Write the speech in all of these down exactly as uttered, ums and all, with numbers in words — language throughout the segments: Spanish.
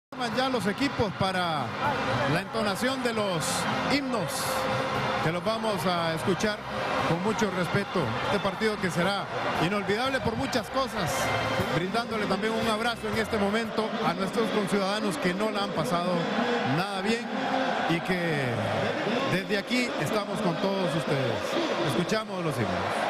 Ya los equipos para la entonación de los himnos que los vamos a escuchar con mucho respeto. Este partido que será inolvidable por muchas cosas, brindándole también un abrazo en este momento a nuestros conciudadanos que no la han pasado nada bien y que desde aquí estamos con todos ustedes. Escuchamos los himnos.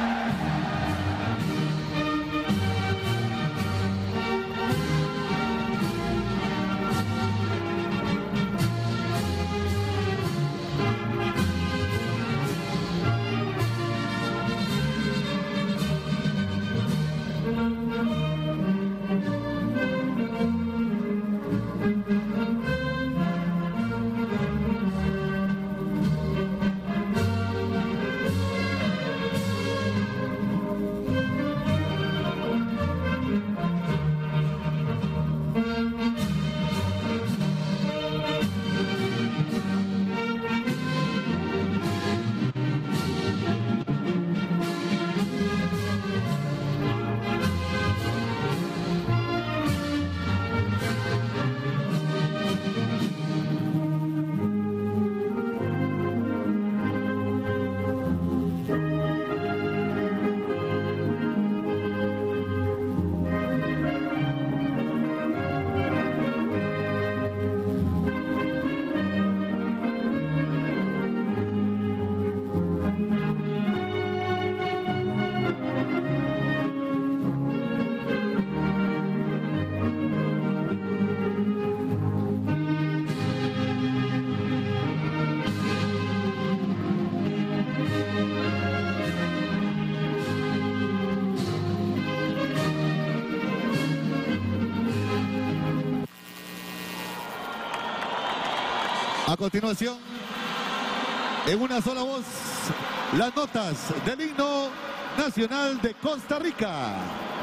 A continuación, en una sola voz, las notas del himno nacional de Costa Rica.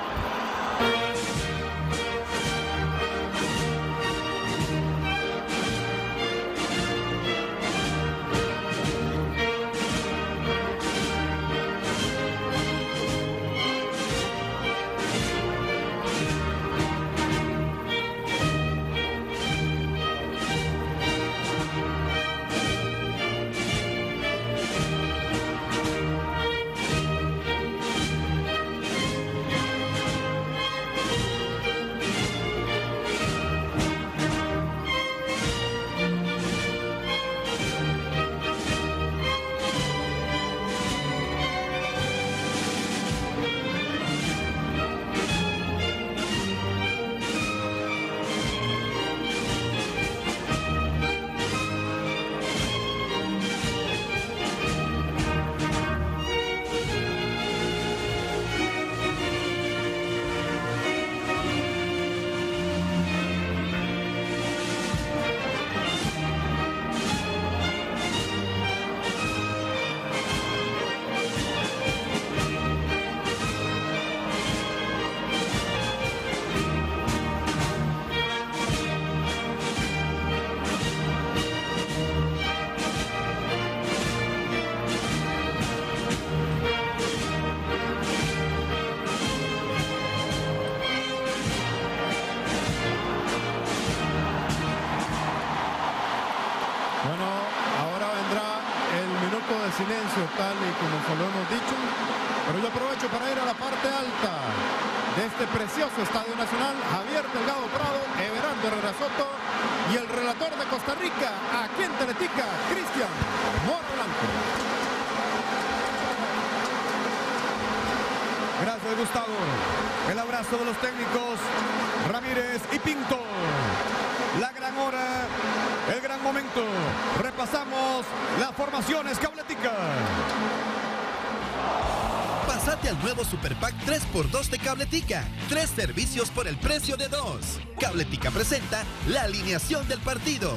Silencio, tal y como se lo hemos dicho, pero yo aprovecho para ir a la parte alta de este precioso Estadio Nacional. Javier Delgado Prado, Everardo Herrera Soto y el relator de Costa Rica, aquí en Teletica, Cristian Mora Blanco. Gracias, Gustavo. El abrazo de los técnicos Ramírez y Pinto. La gran hora, el gran momento. Repasamos las formaciones Cabletica. Pásate al nuevo Super Pack tres por dos de Cabletica. Tres servicios por el precio de dos. Cabletica presenta la alineación del partido.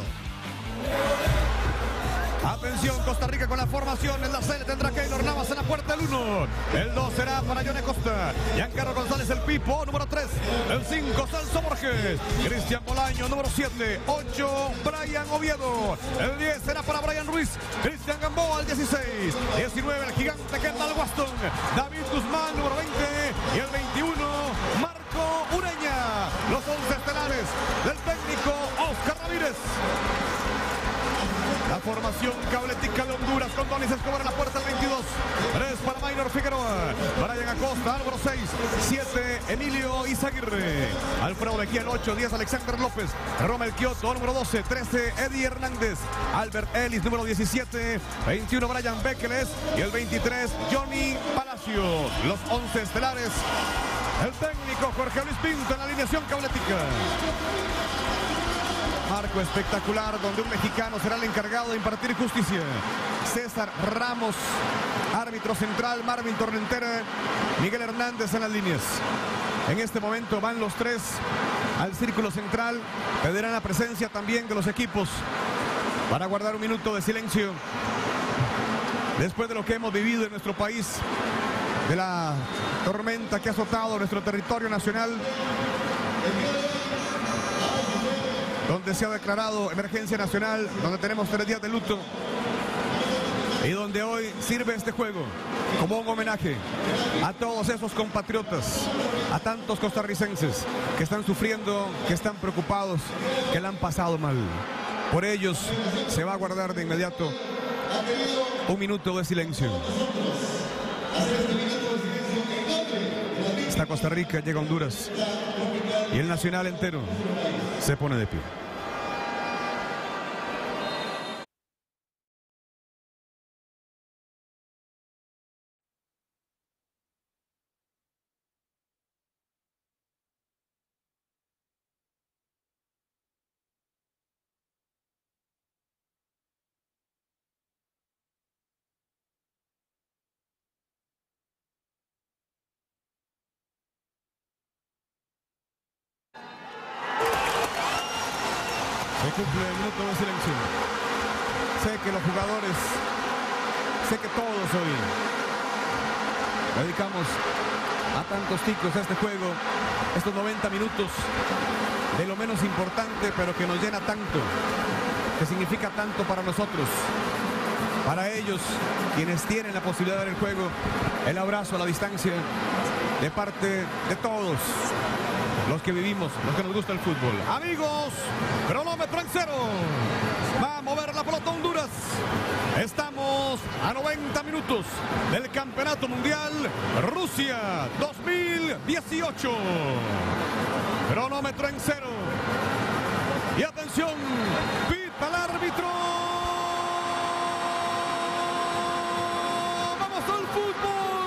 Atención, Costa Rica con la formación. En la serie tendrá Keylor Navas en la puerta, el uno. El dos será para Johnny Costa. Giancarlo González, el Pipo, número tres. El cinco, Celso Borges. Cristian Bolaño, número siete. ocho, Brian Oviedo. El diez será para Brian Ruiz. Cristian Gamboa, el dieciséis. diecinueve, el gigante Kendall Waston. David Guzmán, número veinte. Y el veintiuno, Marco Ureña. Los once estelares del técnico Formación Cabletica de Honduras con Donis Escobar en la puerta al veintidós. tres para Maynor Figueroa. Brian Acosta, número seis. siete, Emilio Izaguirre. Alfredo Leguía, el ocho. diez, Alexander López. Romel Kioto, número doce. trece, Eddie Hernández. Albert Ellis, número diecisiete. veintiuno, Brian Bekeles. Y el veintitrés, Johnny Palacio. Los once estelares. El técnico Jorge Luis Pinto en la alineación Cabletica. Marco espectacular donde un mexicano será el encargado de impartir justicia. César Ramos, árbitro central, Marvin Torrentera, Miguel Hernández en las líneas. En este momento van los tres al círculo central. Pedirán la presencia también de los equipos para guardar un minuto de silencio después de lo que hemos vivido en nuestro país, de la tormenta que ha azotado nuestro territorio nacional, donde se ha declarado emergencia nacional, donde tenemos tres días de luto y donde hoy sirve este juego como un homenaje a todos esos compatriotas, a tantos costarricenses que están sufriendo, que están preocupados, que la han pasado mal. Por ellos se va a guardar de inmediato un minuto de silencio. Está Costa Rica, llega Honduras y el nacional entero se pone de pie. Se cumple el minuto de silencio. Sé que los jugadores, sé que todos hoy dedicamos a tantos ticos a este juego, estos noventa minutos de lo menos importante, pero que nos llena tanto, que significa tanto para nosotros. Para ellos, quienes tienen la posibilidad de ver el juego, el abrazo a la distancia de parte de todos los que vivimos, los que nos gusta el fútbol. Amigos, cronómetro en cero. Va a mover la pelota Honduras. Estamos a noventa minutos del Campeonato Mundial Rusia dos mil dieciocho. Cronómetro en cero. Y atención, pita el árbitro. ¡Vamos al fútbol!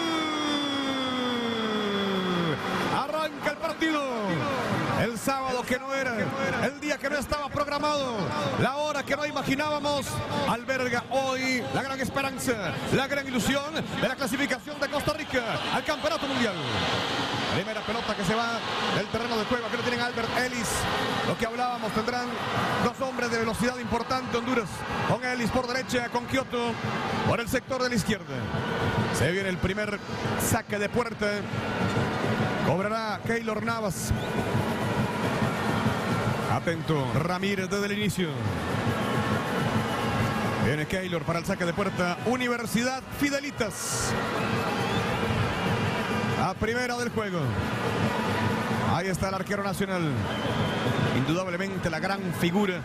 Arranca el partido. El sábado que no era, el día que no estaba programado, la hora que no imaginábamos, alberga hoy la gran esperanza, la gran ilusión de la clasificación de Costa Rica al Campeonato Mundial. Primera pelota que se va del terreno de juego. Aquí lo tienen Albert Ellis. Lo que hablábamos, tendrán dos hombres de velocidad importante Honduras. Con Ellis por derecha, con Kioto por el sector de la izquierda. Se viene el primer saque de puerta. Cobrará Keylor Navas. Atento Ramírez desde el inicio. Viene Keylor para el saque de puerta. Universidad Fidelitas. La primera del juego. Ahí está el arquero nacional. Indudablemente la gran figura.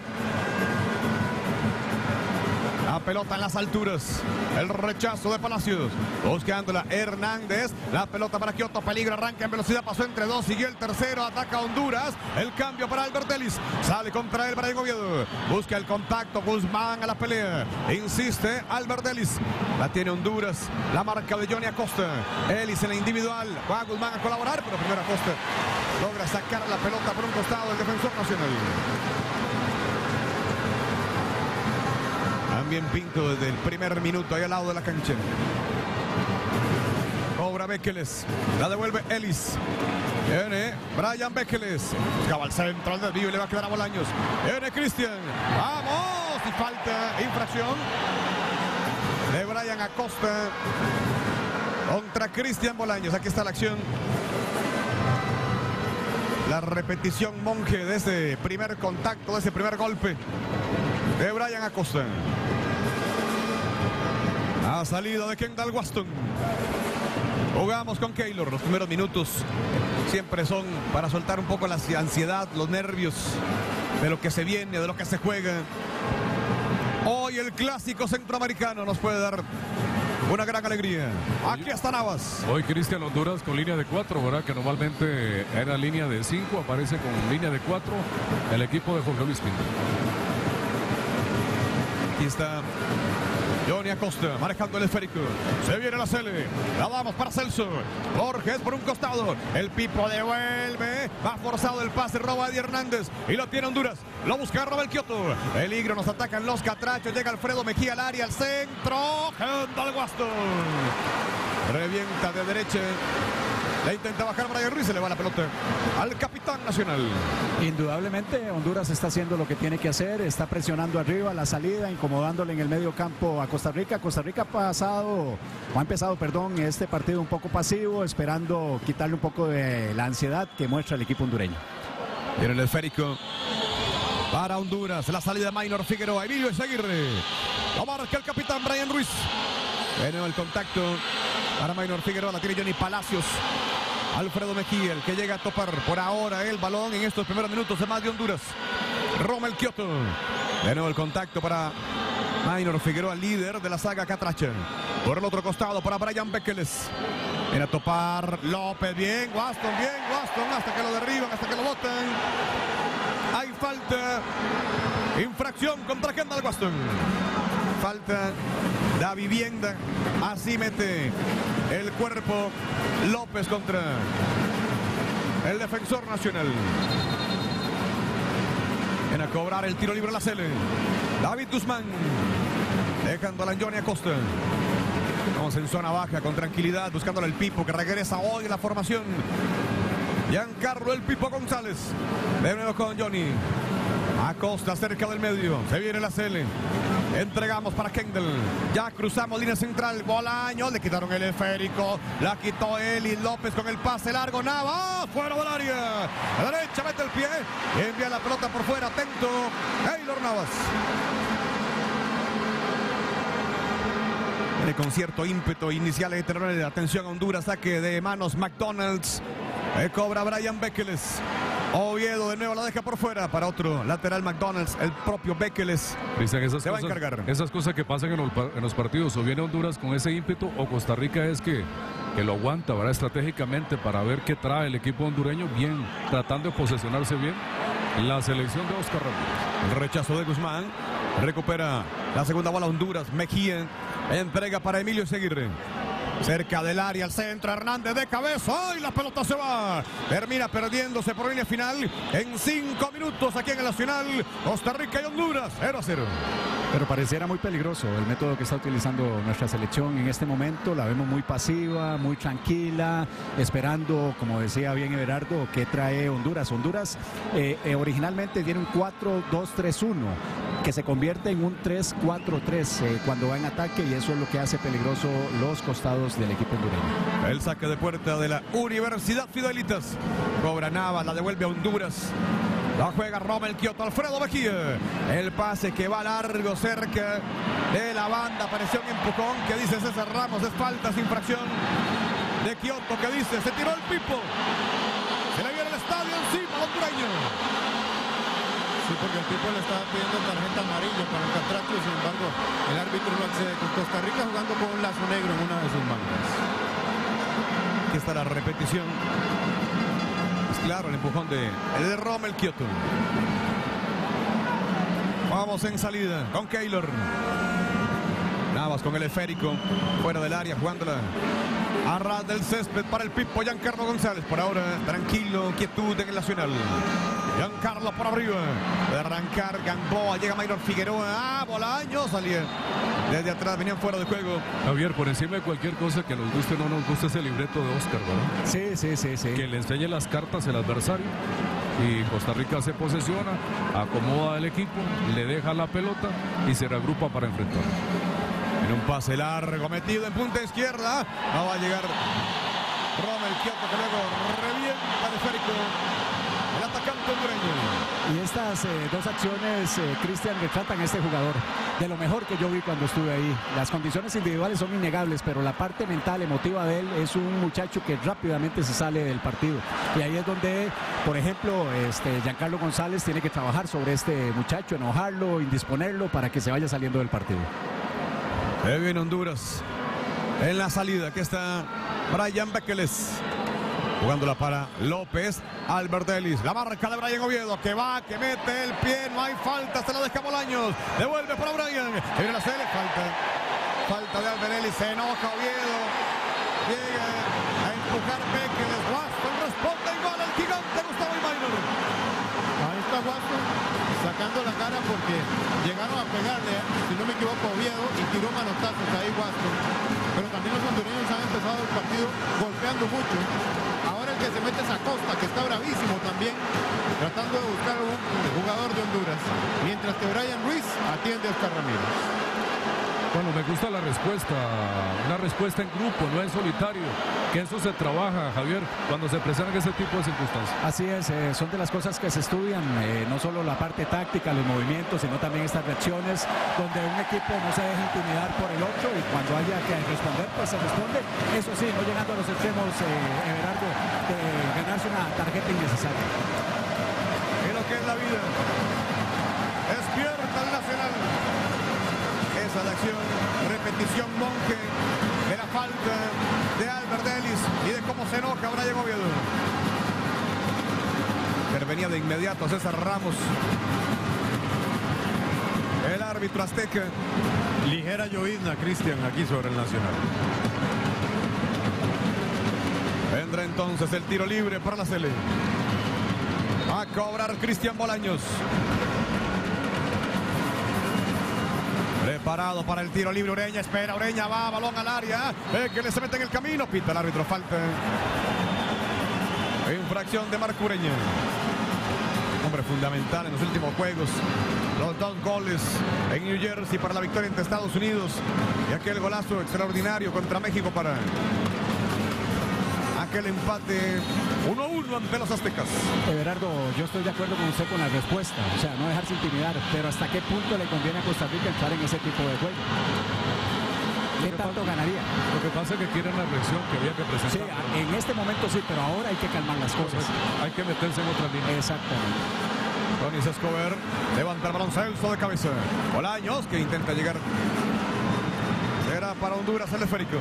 La pelota en las alturas. El rechazo de Palacios. Buscándola Hernández. La pelota para Kioto. Peligro. Arranca en velocidad. Pasó entre dos. Siguió el tercero. Ataca a Honduras. El cambio para Albert Ellis. Sale contra él Brian Oviedo. Busca el contacto. Guzmán a la pelea. Insiste Albert Ellis. La tiene Honduras. La marca de Johnny Acosta. Ellis en la individual. Va Guzmán a colaborar. Pero primero Acosta logra sacar la pelota por un costado del defensor nacional. También Pinto desde el primer minuto ahí al lado de la cancha. Cobra Bekeles. La devuelve Ellis. Viene Brian Bekeles. Buscaba al centro al desvío y le va a quedar a Bolaños. Viene Cristian. ¡Vamos! Y falta infracción de Brian Acosta contra Cristian Bolaños. Aquí está la acción. La repetición, Monje, de ese primer contacto, de ese primer golpe de Brian Acosta. A salida de Kendall Waston. Jugamos con Keylor. Los primeros minutos siempre son para soltar un poco la ansiedad, los nervios de lo que se viene, de lo que se juega. Hoy el clásico centroamericano nos puede dar una gran alegría. Aquí está Navas. Hoy Cristian Honduras con línea de cuatro, ¿verdad? Que normalmente era línea de cinco, aparece con línea de cuatro el equipo de Jorge Luis Pinto. Aquí está Johnny Acosta manejando el esférico. Se viene la Cele. La damos para Celso. Borges por un costado. El Pipo devuelve. Va forzado el pase. Roba a Eddie Hernández. Y lo tiene Honduras. Lo busca Robel Kioto. Peligro. Nos atacan los catrachos. Llega Alfredo Mejía al área. Al centro. Kendall Waston. Revienta de derecha. Le intenta bajar Brian Ruiz, se le va la pelota al capitán nacional. Indudablemente Honduras está haciendo lo que tiene que hacer, está presionando arriba la salida, incomodándole en el medio campo a Costa Rica. Costa Rica ha pasado, o ha empezado, perdón, este partido un poco pasivo, esperando quitarle un poco de la ansiedad que muestra el equipo hondureño. Viene el esférico para Honduras, la salida de Maynor Figueroa, Emilio Ezeguirre. Lo marca el capitán Brian Ruiz. Viene el contacto para Maynor Figueroa, la tiene Johnny Palacios. Alfredo Mejía, el que llega a topar por ahora el balón en estos primeros minutos de más de Honduras. Romel Kioto. De nuevo el contacto para Maynor Figueroa, líder de la saga catracha. Por el otro costado para Brian Bekeles. Viene a topar López. Bien, Waston, bien, Waston. Hasta que lo derriban, hasta que lo botan. Hay falta. Infracción contra Kendall Waston. Falta la vivienda. Así mete el cuerpo López contra el defensor nacional. Viene a cobrar el tiro libre la Cele. David Guzmán. Dejando a Johnny Acosta. Vamos en zona baja con tranquilidad. Buscándole el Pipo que regresa hoy en la formación. Giancarlo el Pipo González. De nuevo con Johnny. Acosta cerca del medio. Se viene la Cele. Entregamos para Kendall. Ya cruzamos línea central. Bolaños. Le quitaron el esférico. La quitó Eli López con el pase largo. Nava. Fuera del área. A la derecha mete el pie. Envía la pelota por fuera. Atento. Keylor Navas. Viene con cierto ímpetu inicial de tener atención a Honduras. Saque de manos McDonald's. Eh, cobra Brian Bekeles. Oviedo de nuevo la deja por fuera para otro lateral McDonald's, el propio Bekeles. Cristian, esas se cosas, va a encargar. Esas cosas que pasan en los, en los partidos, o viene Honduras con ese ímpetu, o Costa Rica es que, que lo aguanta, ¿verdad? Estratégicamente para ver qué trae el equipo hondureño, bien, tratando de posesionarse bien. La selección de Oscar Ramírez. El rechazo de Guzmán. Recupera la segunda bola Honduras. Mejía entrega para Emilio Ezeguirre. Cerca del área, al centro, Hernández de cabeza. ¡Ay, la pelota se va! Termina perdiéndose por línea final en cinco minutos aquí en el Nacional. Costa Rica y Honduras, cero a cero. Pero pareciera muy peligroso el método que está utilizando nuestra selección en este momento. La vemos muy pasiva, muy tranquila, esperando, como decía bien Everardo, qué trae Honduras. Honduras eh, eh, originalmente tiene un cuatro dos tres uno, que se convierte en un tres cuatro tres eh, cuando va en ataque, y eso es lo que hace peligroso los costados del equipo hondureño. El saque de puerta de la Universidad Fidelitas. Cobra Navas, la devuelve a Honduras. La juega Romel Kioto, Alfredo Mejía. El pase que va largo cerca de la banda. Apareció un empujón que dice César Ramos. Es falta, es infracción de Kioto que dice, se tiró el Pipo. Se le viene el estadio encima al hondureño. Sí, porque el tipo le estaba pidiendo tarjeta amarilla para el catracho, sin embargo, el árbitro lo accede, con Costa Rica jugando con un lazo negro en una de sus mangas. Aquí está la repetición. Es claro el empujón de, el de Romel Kioto. Vamos en salida con Keylor. Navas con el esférico, fuera del área, jugándola a ras del césped para el Pipo Giancarlo González. Por ahora, tranquilo, quietud en el Nacional. Giancarlo por arriba. De arrancar Gamboa, llega Maynor Figueroa. Ah, Bolaños salía desde atrás, venían fuera de juego. Javier, por encima de cualquier cosa que nos guste o no nos guste ese libreto de Oscar, ¿verdad? Sí, sí, sí, sí. Que le enseñe las cartas al adversario. Y Costa Rica se posesiona, acomoda el equipo, le deja la pelota y se reagrupa para enfrentar. En un pase largo, metido en punta izquierda. No va a llegar Romel Kioto, que luego revienta el esférico. El atacante contrincante hondureño. Y estas eh, dos acciones, eh, Cristian, retratan a este jugador de lo mejor que yo vi cuando estuve ahí. Las condiciones individuales son innegables, pero la parte mental, emotiva de él es un muchacho que rápidamente se sale del partido. Y ahí es donde, por ejemplo, este Giancarlo González tiene que trabajar sobre este muchacho, enojarlo, indisponerlo para que se vaya saliendo del partido. Ahí viene Honduras en la salida. Aquí está Brian Bekeles. Jugándola para López, Albert Ellis, la marca de Brian Oviedo, que va, que mete el pie, no hay falta, se la deja Bolaños, devuelve para Brian, viene la Cele, falta, falta de Albert Ellis, se enoja Oviedo, llega a empujar Bekeles, Waston responde igual al gigante Gustavo Imaynor. Ahí está Waston sacando la cara porque llegaron a pegarle, si no me equivoco, Oviedo, y tiró manotazos ahí Waston. Pero también los hondureños han empezado el partido golpeando mucho. Ahora el que se mete es Acosta, que está bravísimo también, tratando de buscar a un jugador de Honduras. Mientras que Brian Ruiz atiende a Oscar Ramírez. Bueno, me gusta la respuesta, una respuesta en grupo, no en solitario, que eso se trabaja, Javier, cuando se presentan ese tipo de circunstancias. Así es, eh, son de las cosas que se estudian, eh, no solo la parte táctica, los movimientos, sino también estas reacciones, donde un equipo no se deja intimidar por el otro y cuando haya que responder, pues se responde. Eso sí, no llegando a los extremos, eh, Everardo, de ganarse una tarjeta innecesaria. Es lo que es la vida. Despierta el Nacional. Esa la acción, repetición Monge de la falta de Albert Ellis y de cómo se enoja Brian Oviedo. Intervenía de inmediato César Ramos, el árbitro azteca. Ligera llovizna, Cristian, aquí sobre el Nacional. Vendrá entonces el tiro libre para la Cele. A cobrar Cristian Bolaños. Preparado para el tiro libre Ureña, espera Ureña, va, balón al área, ve que le se mete en el camino, pita el árbitro, falta. Infracción de Marco Ureña. Hombre fundamental en los últimos juegos. Los dos goles en New Jersey para la victoria ante Estados Unidos. Y aquel golazo extraordinario contra México para aquel empate uno a uno ante los aztecas. Everardo, yo estoy de acuerdo con usted con la respuesta, o sea, no dejarse intimidar, pero hasta qué punto le conviene a Costa Rica entrar en ese tipo de juego. ¿Qué tanto ganaría? Lo que pasa es que quieren la reacción que había que presentar. Sí, en este momento sí, pero ahora hay que calmar las cosas. Hay que meterse en otra línea. Exactamente. Tony Escobar levanta el balón Celso de cabeza. Bolaños que intenta llegar. Será para Honduras el esférico.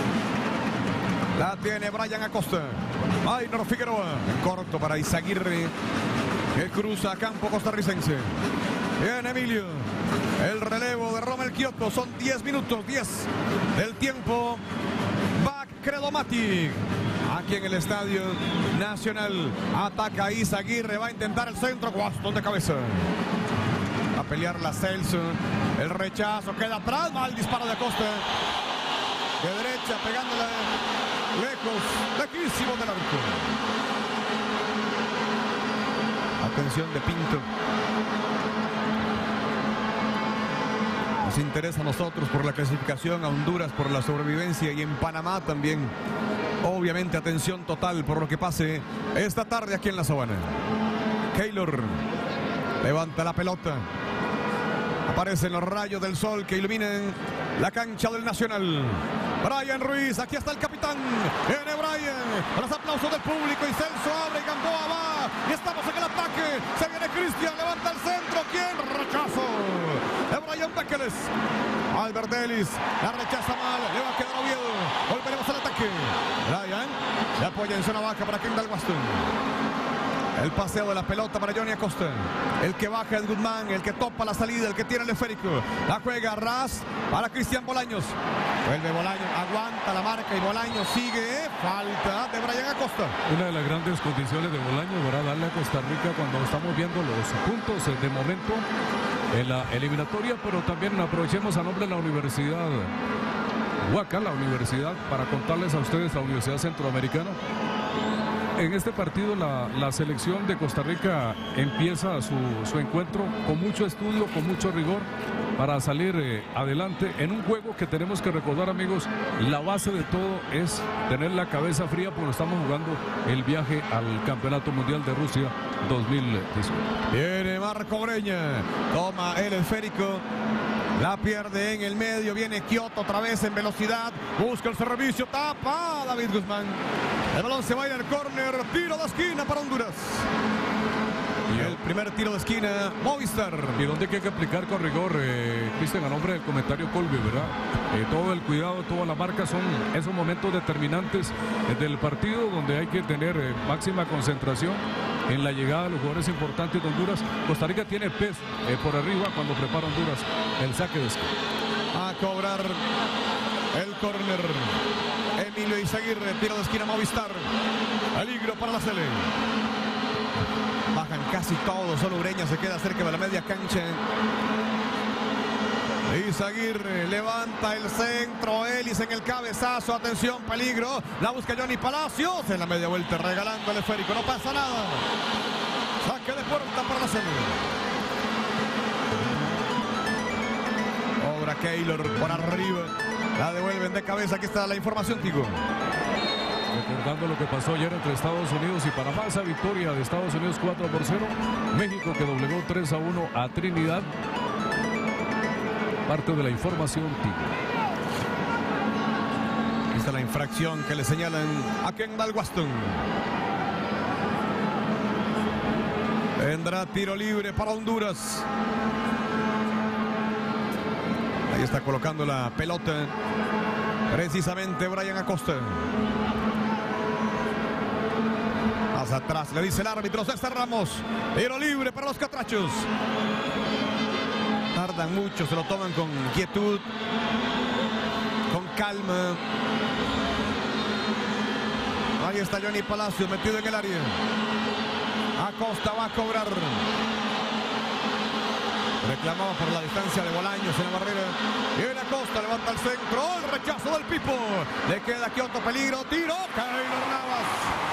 La tiene Brian Acosta. Maynor Figueroa. En corto para Izaguirre, que cruza a campo costarricense. Bien, Emilio. El relevo de Romel Kioto. Son diez minutos, diez del tiempo. Back Credomatic. Aquí en el Estadio Nacional. Ataca Izaguirre. Va a intentar el centro. Waston de cabeza. Va a pelear la Celso. El rechazo queda atrás. Mal disparo de Acosta. De derecha pegándola lejos. Lejísimo del árbitro. Atención de Pinto. Nos interesa a nosotros por la clasificación, a Honduras por la sobrevivencia y en Panamá también. Obviamente atención total por lo que pase esta tarde aquí en la Sabana. Keylor levanta la pelota. Aparecen los rayos del sol que iluminan la cancha del Nacional. Brian Ruiz, aquí está el capitán. Viene Brian. Los aplausos del público y Celso abre y Gamboa va. Y estamos en el ataque. Se viene Cristian, levanta el centro. ¿Quién? Rechazo de Brian Bekeles. Albert Ellis la rechaza mal. Le va a quedar Oviedo. Volveremos al ataque. Brian se apoya en zona baja para Kendall Waston. El paseo de la pelota para Johnny Acosta. El que baja es Guzmán, el que topa la salida, el que tiene el esférico. La juega Ras para Cristian Bolaños. Vuelve Bolaños, aguanta la marca y Bolaños sigue. Falta de Brian Acosta. Una de las grandes condiciones de Bolaños, ¿verdad? Darle a Costa Rica cuando estamos viendo los puntos de momento en la eliminatoria, pero también aprovechemos a nombre de la Universidad Huaca, la universidad, para contarles a ustedes, la Universidad Centroamericana. en este partido la, la selección de Costa Rica empieza su, su encuentro con mucho estudio, con mucho rigor para salir eh, adelante en un juego que tenemos que recordar, amigos, la base de todo es tener la cabeza fría porque estamos jugando el viaje al Campeonato Mundial de Rusia dos mil dieciocho. Viene Marco Breña, toma el esférico, la pierde en el medio, viene Quioto otra vez en velocidad, busca el servicio, tapa David Guzmán. El balón se va a ir al córner, tiro de esquina para Honduras. Y el primer tiro de esquina, Movistar. Y donde hay que aplicar con rigor, eh, Cristian, a nombre del comentario Colby, ¿verdad? Eh, todo el cuidado, toda la marca son esos momentos determinantes eh, del partido donde hay que tener eh, máxima concentración en la llegada de los jugadores importantes de Honduras. Costa Rica tiene peso eh, por arriba cuando prepara Honduras el saque de esquina. A cobrar el córner, Emilio Izaguirre, tiro de esquina Movistar. Peligro para la Sele. Bajan casi todos, solo Ureña se queda cerca de la media cancha. Izaguirre levanta el centro, Ellis en el cabezazo, atención, peligro, la busca Johnny Palacios en la media vuelta, regalando el esférico, no pasa nada. Saque de puerta para la Sele. Obra Keylor por arriba, la devuelven de cabeza, aquí está la información, Tigo. Recordando lo que pasó ayer entre Estados Unidos y Panamá, esa victoria de Estados Unidos cuatro por cero, México que doblegó tres a uno a Trinidad. Parte de la información, Tigo. Aquí está la infracción que le señalan a Kendall Waston. Vendrá tiro libre para Honduras. Ahí está colocando la pelota precisamente Brian Acosta. Más atrás le dice el árbitro César Ramos. Tiro libre para los catrachos. Tardan mucho, se lo toman con quietud, con calma. Ahí está Johnny Palacios metido en el área. Acosta va a cobrar. Reclamaba por la distancia de Bolaños en la barrera. Viene Acosta, levanta el centro. El rechazo del Pipo. Le queda aquí otro peligro. Tiro. Keylor Navas.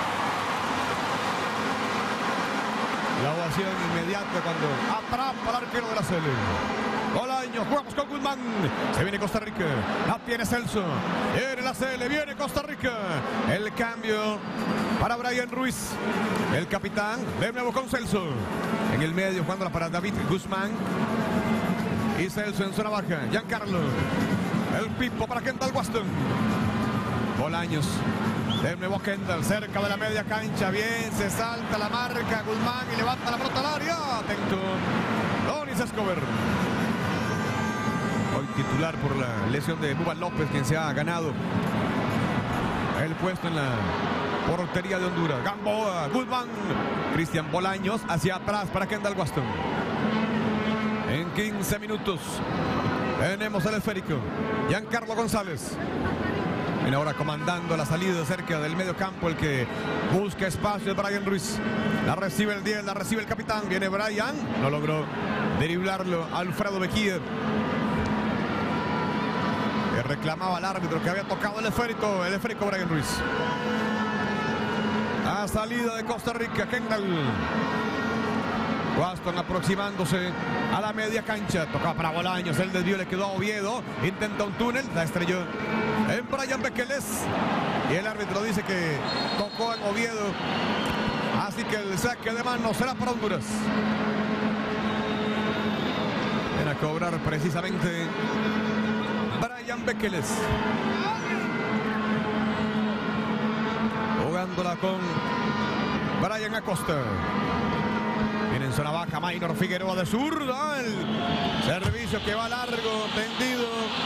La ovación inmediata cuando atrapa al arquero de la Sele. Bolaños, jugamos con Guzmán. Se viene Costa Rica. La tiene Celso. Viene la Sele, viene Costa Rica. El cambio para Brian Ruiz. El capitán, de nuevo con Celso. En el medio jugándola para David Guzmán. Y Celso en zona baja. Giancarlo. El Pipo para Kendall Waston. Bolaños. De nuevo Kendall, cerca de la media cancha. Bien, se salta la marca Guzmán y levanta la pelota al área. Atento. Donis Escobar. Hoy titular por la lesión de Bubba López, quien se ha ganado el puesto en la portería de Honduras. Gamboa, Guzmán. Cristian Bolaños hacia atrás para Kendall Waston. En quince minutos tenemos el esférico. Giancarlo González. Viene ahora comandando la salida cerca del medio campo, el que busca espacio es Brian Ruiz. La recibe el diez, la recibe el capitán. Viene Brian, no logró driblarlo Alfredo Mejía. Que reclamaba al árbitro que había tocado el esférico, el esférico Brian Ruiz. A salida de Costa Rica, Kendall. Waston aproximándose a la media cancha. Tocaba para Bolaños, el desvío le quedó a Oviedo. Intenta un túnel, la estrelló en Brian Bekeles. Y el árbitro dice que tocó en Oviedo. Así que el saque de mano será para Honduras. Viene a cobrar precisamente Brian Bekeles. Jugándola con Brian Acosta. Viene en zona baja Maynor Figueroa de zurda. El servicio que va largo, tendido.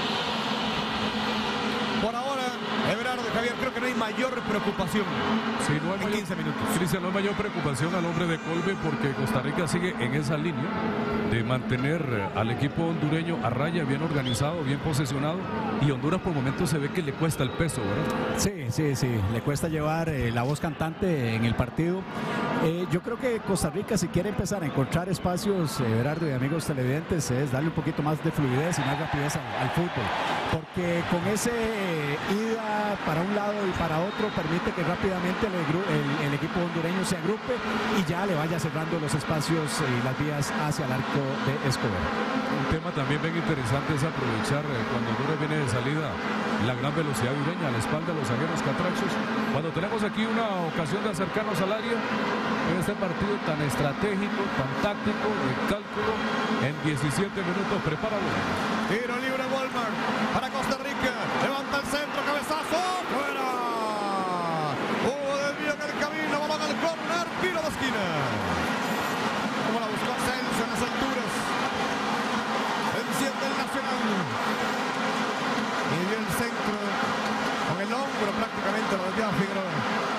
Por ahora, Everardo Javier, creo que no hay mayor preocupación. Sí, no hay en mayor, quince minutos. Cristian, no hay mayor preocupación al hombre de Colbe porque Costa Rica sigue en esa línea de mantener al equipo hondureño a raya, bien organizado, bien posesionado. Y Honduras por momentos se ve que le cuesta el peso, ¿verdad? Sí, sí, sí. Le cuesta llevar eh, la voz cantante en el partido. Eh, yo creo que Costa Rica, si quiere empezar a encontrar espacios, eh, Berardo y amigos televidentes, es darle un poquito más de fluidez y más rapidez al, al fútbol. Porque con ese eh, ida para un lado y para otro permite que rápidamente el, el, el equipo hondureño se agrupe y ya le vaya cerrando los espacios y las vías hacia el arco de Escobar. Un tema también bien interesante es aprovechar eh, cuando Honduras viene de salida la gran velocidad hondureña a la espalda de los zagueros catrachos. Cuando tenemos aquí una ocasión de acercarnos al área en este partido tan estratégico, tan táctico, de cálculo, en diecisiete minutos, prepáralo. Tiro libre Walmart para Costa Rica. Levanta el centro, cabezazo. ¡Fuera! Hubo desvío en el camino, balón al córner, tiro de esquina. Como la buscó Celso en las alturas. Enciende el Nacional. Y dio el centro con el hombro prácticamente lo desviaba Figueroa.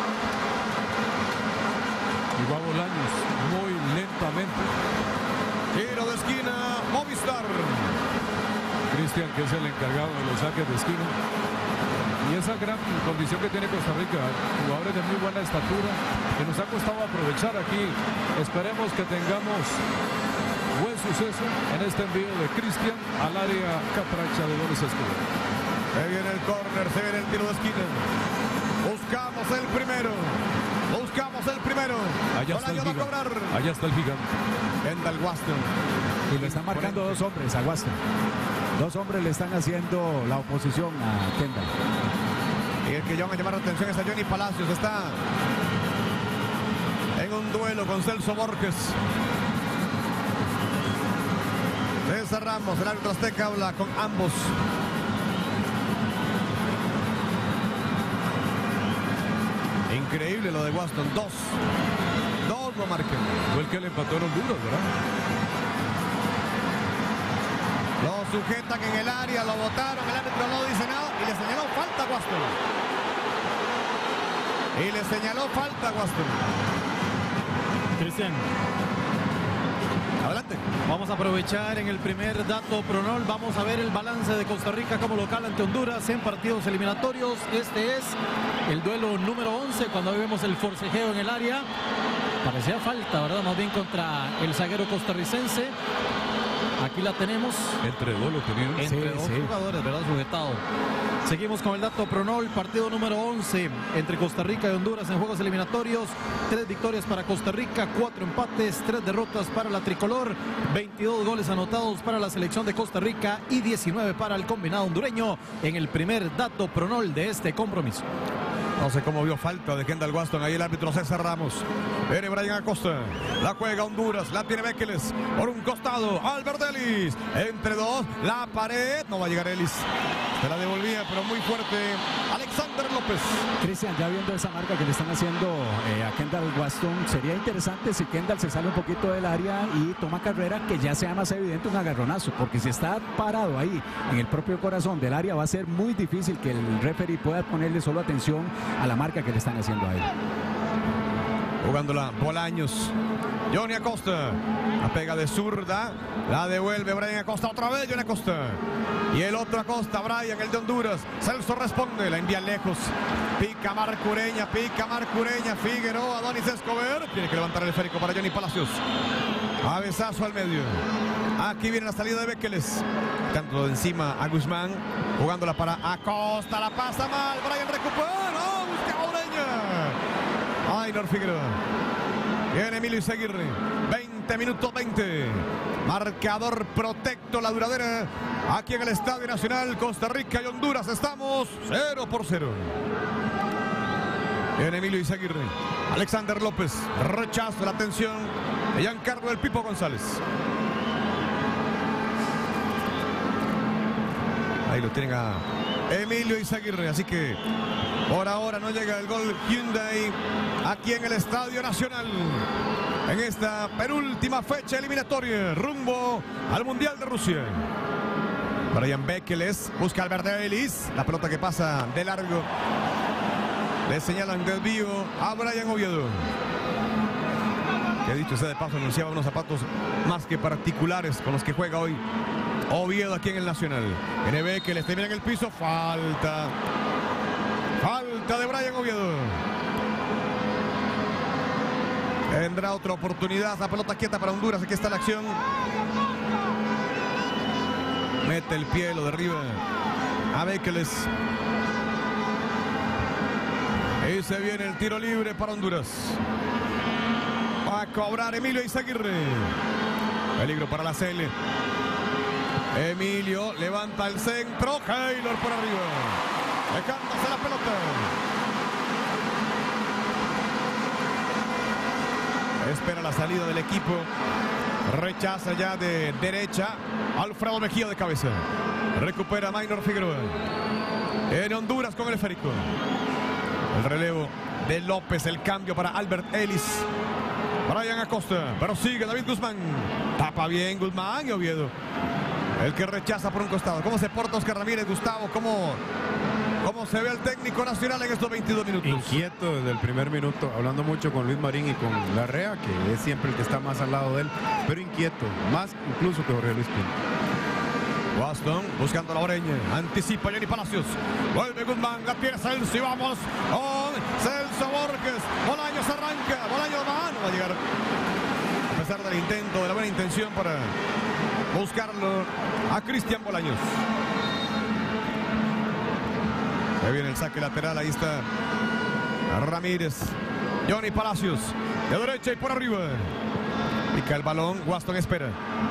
Y va Bolaños muy lentamente. Tiro de esquina, Movistar. Cristian, que es el encargado de los saques de esquina. Y esa gran condición que tiene Costa Rica, jugadores de muy buena estatura, que nos ha costado aprovechar aquí. Esperemos que tengamos buen suceso en este envío de Cristian al área catracha de Donis Escobar. Se viene el córner, se viene el tiro de esquina. Buscamos el primero. Buscamos el primero. Allá está el Bolaños va a gigante. cobrar. Allá está el gigante. Kendall Waston. Y le están marcando dos hombres a Waston. Dos hombres le están haciendo la oposición a Kendall. Y el que llama a llamar la atención es a Johnny Palacios. Está en un duelo con Celso Borges. César Ramos, el árbitro azteca, habla con ambos. Increíble lo de Waston. Dos. Dos lo marcan. Fue el que le empató en Honduras, ¿verdad? Lo sujetan en el área, lo botaron, el árbitro no dice nada y le señaló falta a Waston. Y le señaló falta a Waston. Cristian, Adelante. vamos a aprovechar en el primer dato Pronol. Vamos a ver el balance de Costa Rica como local ante Honduras en partidos eliminatorios. Este es el duelo número once cuando vemos el forcejeo en el área. Parecía falta, ¿verdad? Más bien contra el zaguero costarricense. Aquí la tenemos. Entre dos lo tenían. Entre Sí, dos sí. jugadores, ¿verdad? Sujetado. Seguimos con el dato Pronol, partido número once entre Costa Rica y Honduras en juegos eliminatorios. Tres victorias para Costa Rica, cuatro empates, tres derrotas para la tricolor, veintidós goles anotados para la selección de Costa Rica y diecinueve para el combinado hondureño en el primer dato Pronol de este compromiso. No sé cómo vio falta de Kendall Waston. Ahí el árbitro César Ramos. Viene Brian Acosta. La juega Honduras. La tiene Bekeles. Por un costado. Albert Ellis. Entre dos. La pared. No va a llegar Ellis. Se la devolvía, pero muy fuerte. Alexander López. Cristian, ya viendo esa marca que le están haciendo eh, a Kendall Waston, sería interesante si Kendall se sale un poquito del área y toma carrera, que ya sea más evidente un agarronazo, porque si está parado ahí en el propio corazón del área va a ser muy difícil que el referee pueda ponerle solo atención a la marca que le están haciendo a él. Jugándola Bolaños. Johnny Acosta. La pega de zurda. La devuelve Brian Acosta. Otra vez Johnny Acosta. Y el otro Acosta, Brian, el de Honduras. Celso responde. La envía lejos. Pica Marcureña. Pica Marcureña. Figueroa. Donis Escobar. Tiene que levantar el esférico para Johnny Palacios. Cabezazo al medio. Aquí viene la salida de Bekeles. Tanto de encima a Guzmán. Jugándola para Acosta. La pasa mal. Brian recupera. ¡No! Busca a Ureña. Aynor Figueroa. Viene Emilio Izaguirre. veinte minutos veinte. Marcador protecto, la duradera. Aquí en el Estadio Nacional, Costa Rica y Honduras. Estamos cero por cero. Viene Emilio Izaguirre. Alexander López. Rechaza la atención de Giancarlo El Pipo González. Ahí lo tienen a Emilio Izaguirre. Así que por ahora no llega el gol Hyundai aquí en el Estadio Nacional. En esta penúltima fecha eliminatoria rumbo al Mundial de Rusia. Brian Bekeles busca al Albert Ellis. La pelota que pasa de largo. Le señalan desvío a Brian Oviedo. Que dicho sea de paso, anunciaba unos zapatos más que particulares con los que juega hoy Oviedo aquí en el Nacional. Viene Bekeles, termina en el piso. Falta. Falta de Brian Oviedo. Tendrá otra oportunidad. La pelota quieta para Honduras. Aquí está la acción. Mete el pie, lo derriba a Bekeles. Y se viene el tiro libre para Honduras. Va a cobrar Emilio Izaguirre. Peligro para la C L. Emilio levanta el centro. Keylor por arriba. Dejándose la pelota. Espera la salida del equipo. Rechaza ya de derecha. Alfredo Mejía de cabeza. Recupera Maynor Figueroa. En Honduras con el esférico. El relevo de López. El cambio para Albert Ellis. Brian Acosta. Pero sigue David Guzmán. Tapa bien Guzmán y Oviedo. El que rechaza por un costado. ¿Cómo se porta Oscar Ramírez, Gustavo? ¿Cómo, cómo se ve el técnico nacional en estos veintidós minutos? Inquieto desde el primer minuto. Hablando mucho con Luis Marín y con Larrea, que es siempre el que está más al lado de él. Pero inquieto. Más incluso que Jorge Luis Pinto. Waston buscando la Oreña. Anticipa Jenny Palacios. Vuelve Guzmán. La tiene Celso y vamos con Celso Borges. Bolaños arranca. Bolaños va. No va a llegar. A pesar del intento, de la buena intención para buscarlo a Cristian Bolaños. Ahí viene el saque lateral. Ahí está Ramírez. Johnny Palacios. De derecha y por arriba. Pica el balón. Waston espera.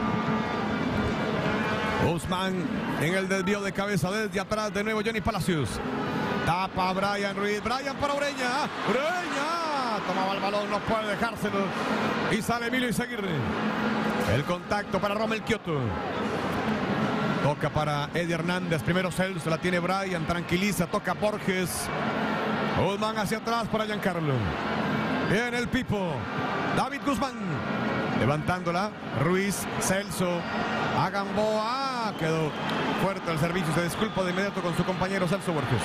Guzmán en el desvío de cabeza desde atrás. De nuevo Johnny Palacios. Tapa Brian Ruiz. Brian para Ureña. Ureña. Tomaba el balón. No puede dejárselo. Y sale Emilio Izaguirre. El contacto para Rommel Kioto. Toca para Eddie Hernández. Primero Celso. La tiene Brian. Tranquiliza. Toca Borges. Guzmán hacia atrás para Giancarlo. Viene el Pipo. David Guzmán. Levantándola. Ruiz. Celso. A Gamboa. Quedó fuerte el servicio. Se disculpa de inmediato con su compañero Celso Borges.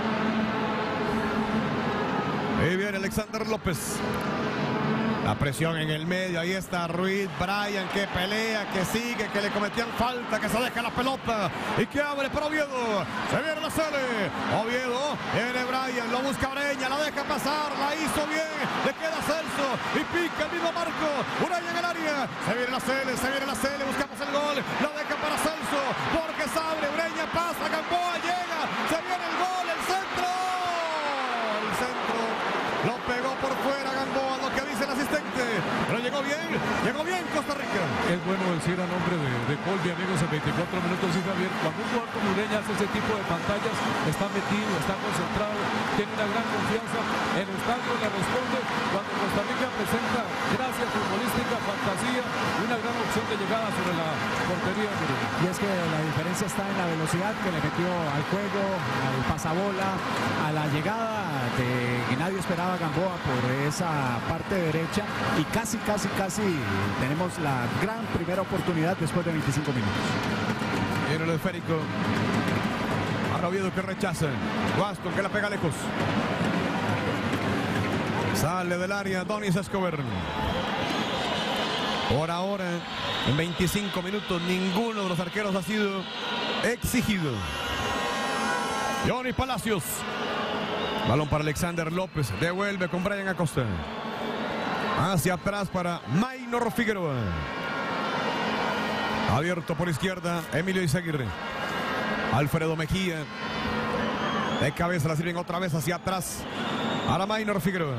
Y viene Alexander López. La presión en el medio. Ahí está Ruiz. Brian que pelea, que sigue, que le cometían falta, que se deja la pelota y que abre para Oviedo. Se viene la Cele. Oviedo. Viene Brian. Lo busca Ureña. La deja pasar. La hizo bien. Le queda Celso. Y pica el mismo marco. Ureña en el área. Se viene la Cele. Se viene la Cele. Buscamos el gol. La deja para Celso. Porque se abre. Ureña pasa. Gamboa llega. Se viene el gol. El centro. El centro. Lo pegó por fuera Gamboa. Lo que dice el asistente. Pero llegó bien. Llegó bien Costa Rica. Es bueno decir a nombre de, de Colby, amigos, en veinticuatro minutos, y Javier, cuando un jugador como Ureña hace ese tipo de pantallas, está metido, está concentrado, tiene una gran confianza. En el estadio le responde cuando Costa Rica presenta gracia futbolística, fantasía, una gran opción de llegada sobre la portería de Ureña. Y es que la diferencia está en la velocidad que le metió al juego, al pasabola, a la llegada de que nadie esperaba Gamboa por esa parte derecha, y casi, casi, casi tenemos la gran primera oportunidad después de veinticinco minutos. Viene el esférico. Ahora Oviedo que rechaza. Waston que la pega lejos. Sale del área Donis Escobar. Por ahora, en veinticinco minutos, ninguno de los arqueros ha sido exigido. Johnny Palacios. Balón para Alexander López. Devuelve con Brian Acosta. Hacia atrás para Maynor Figueroa. Abierto por izquierda Emilio Izaguirre. Alfredo Mejía. De cabeza la sirven otra vez hacia atrás. Ahora Maynor Figueroa.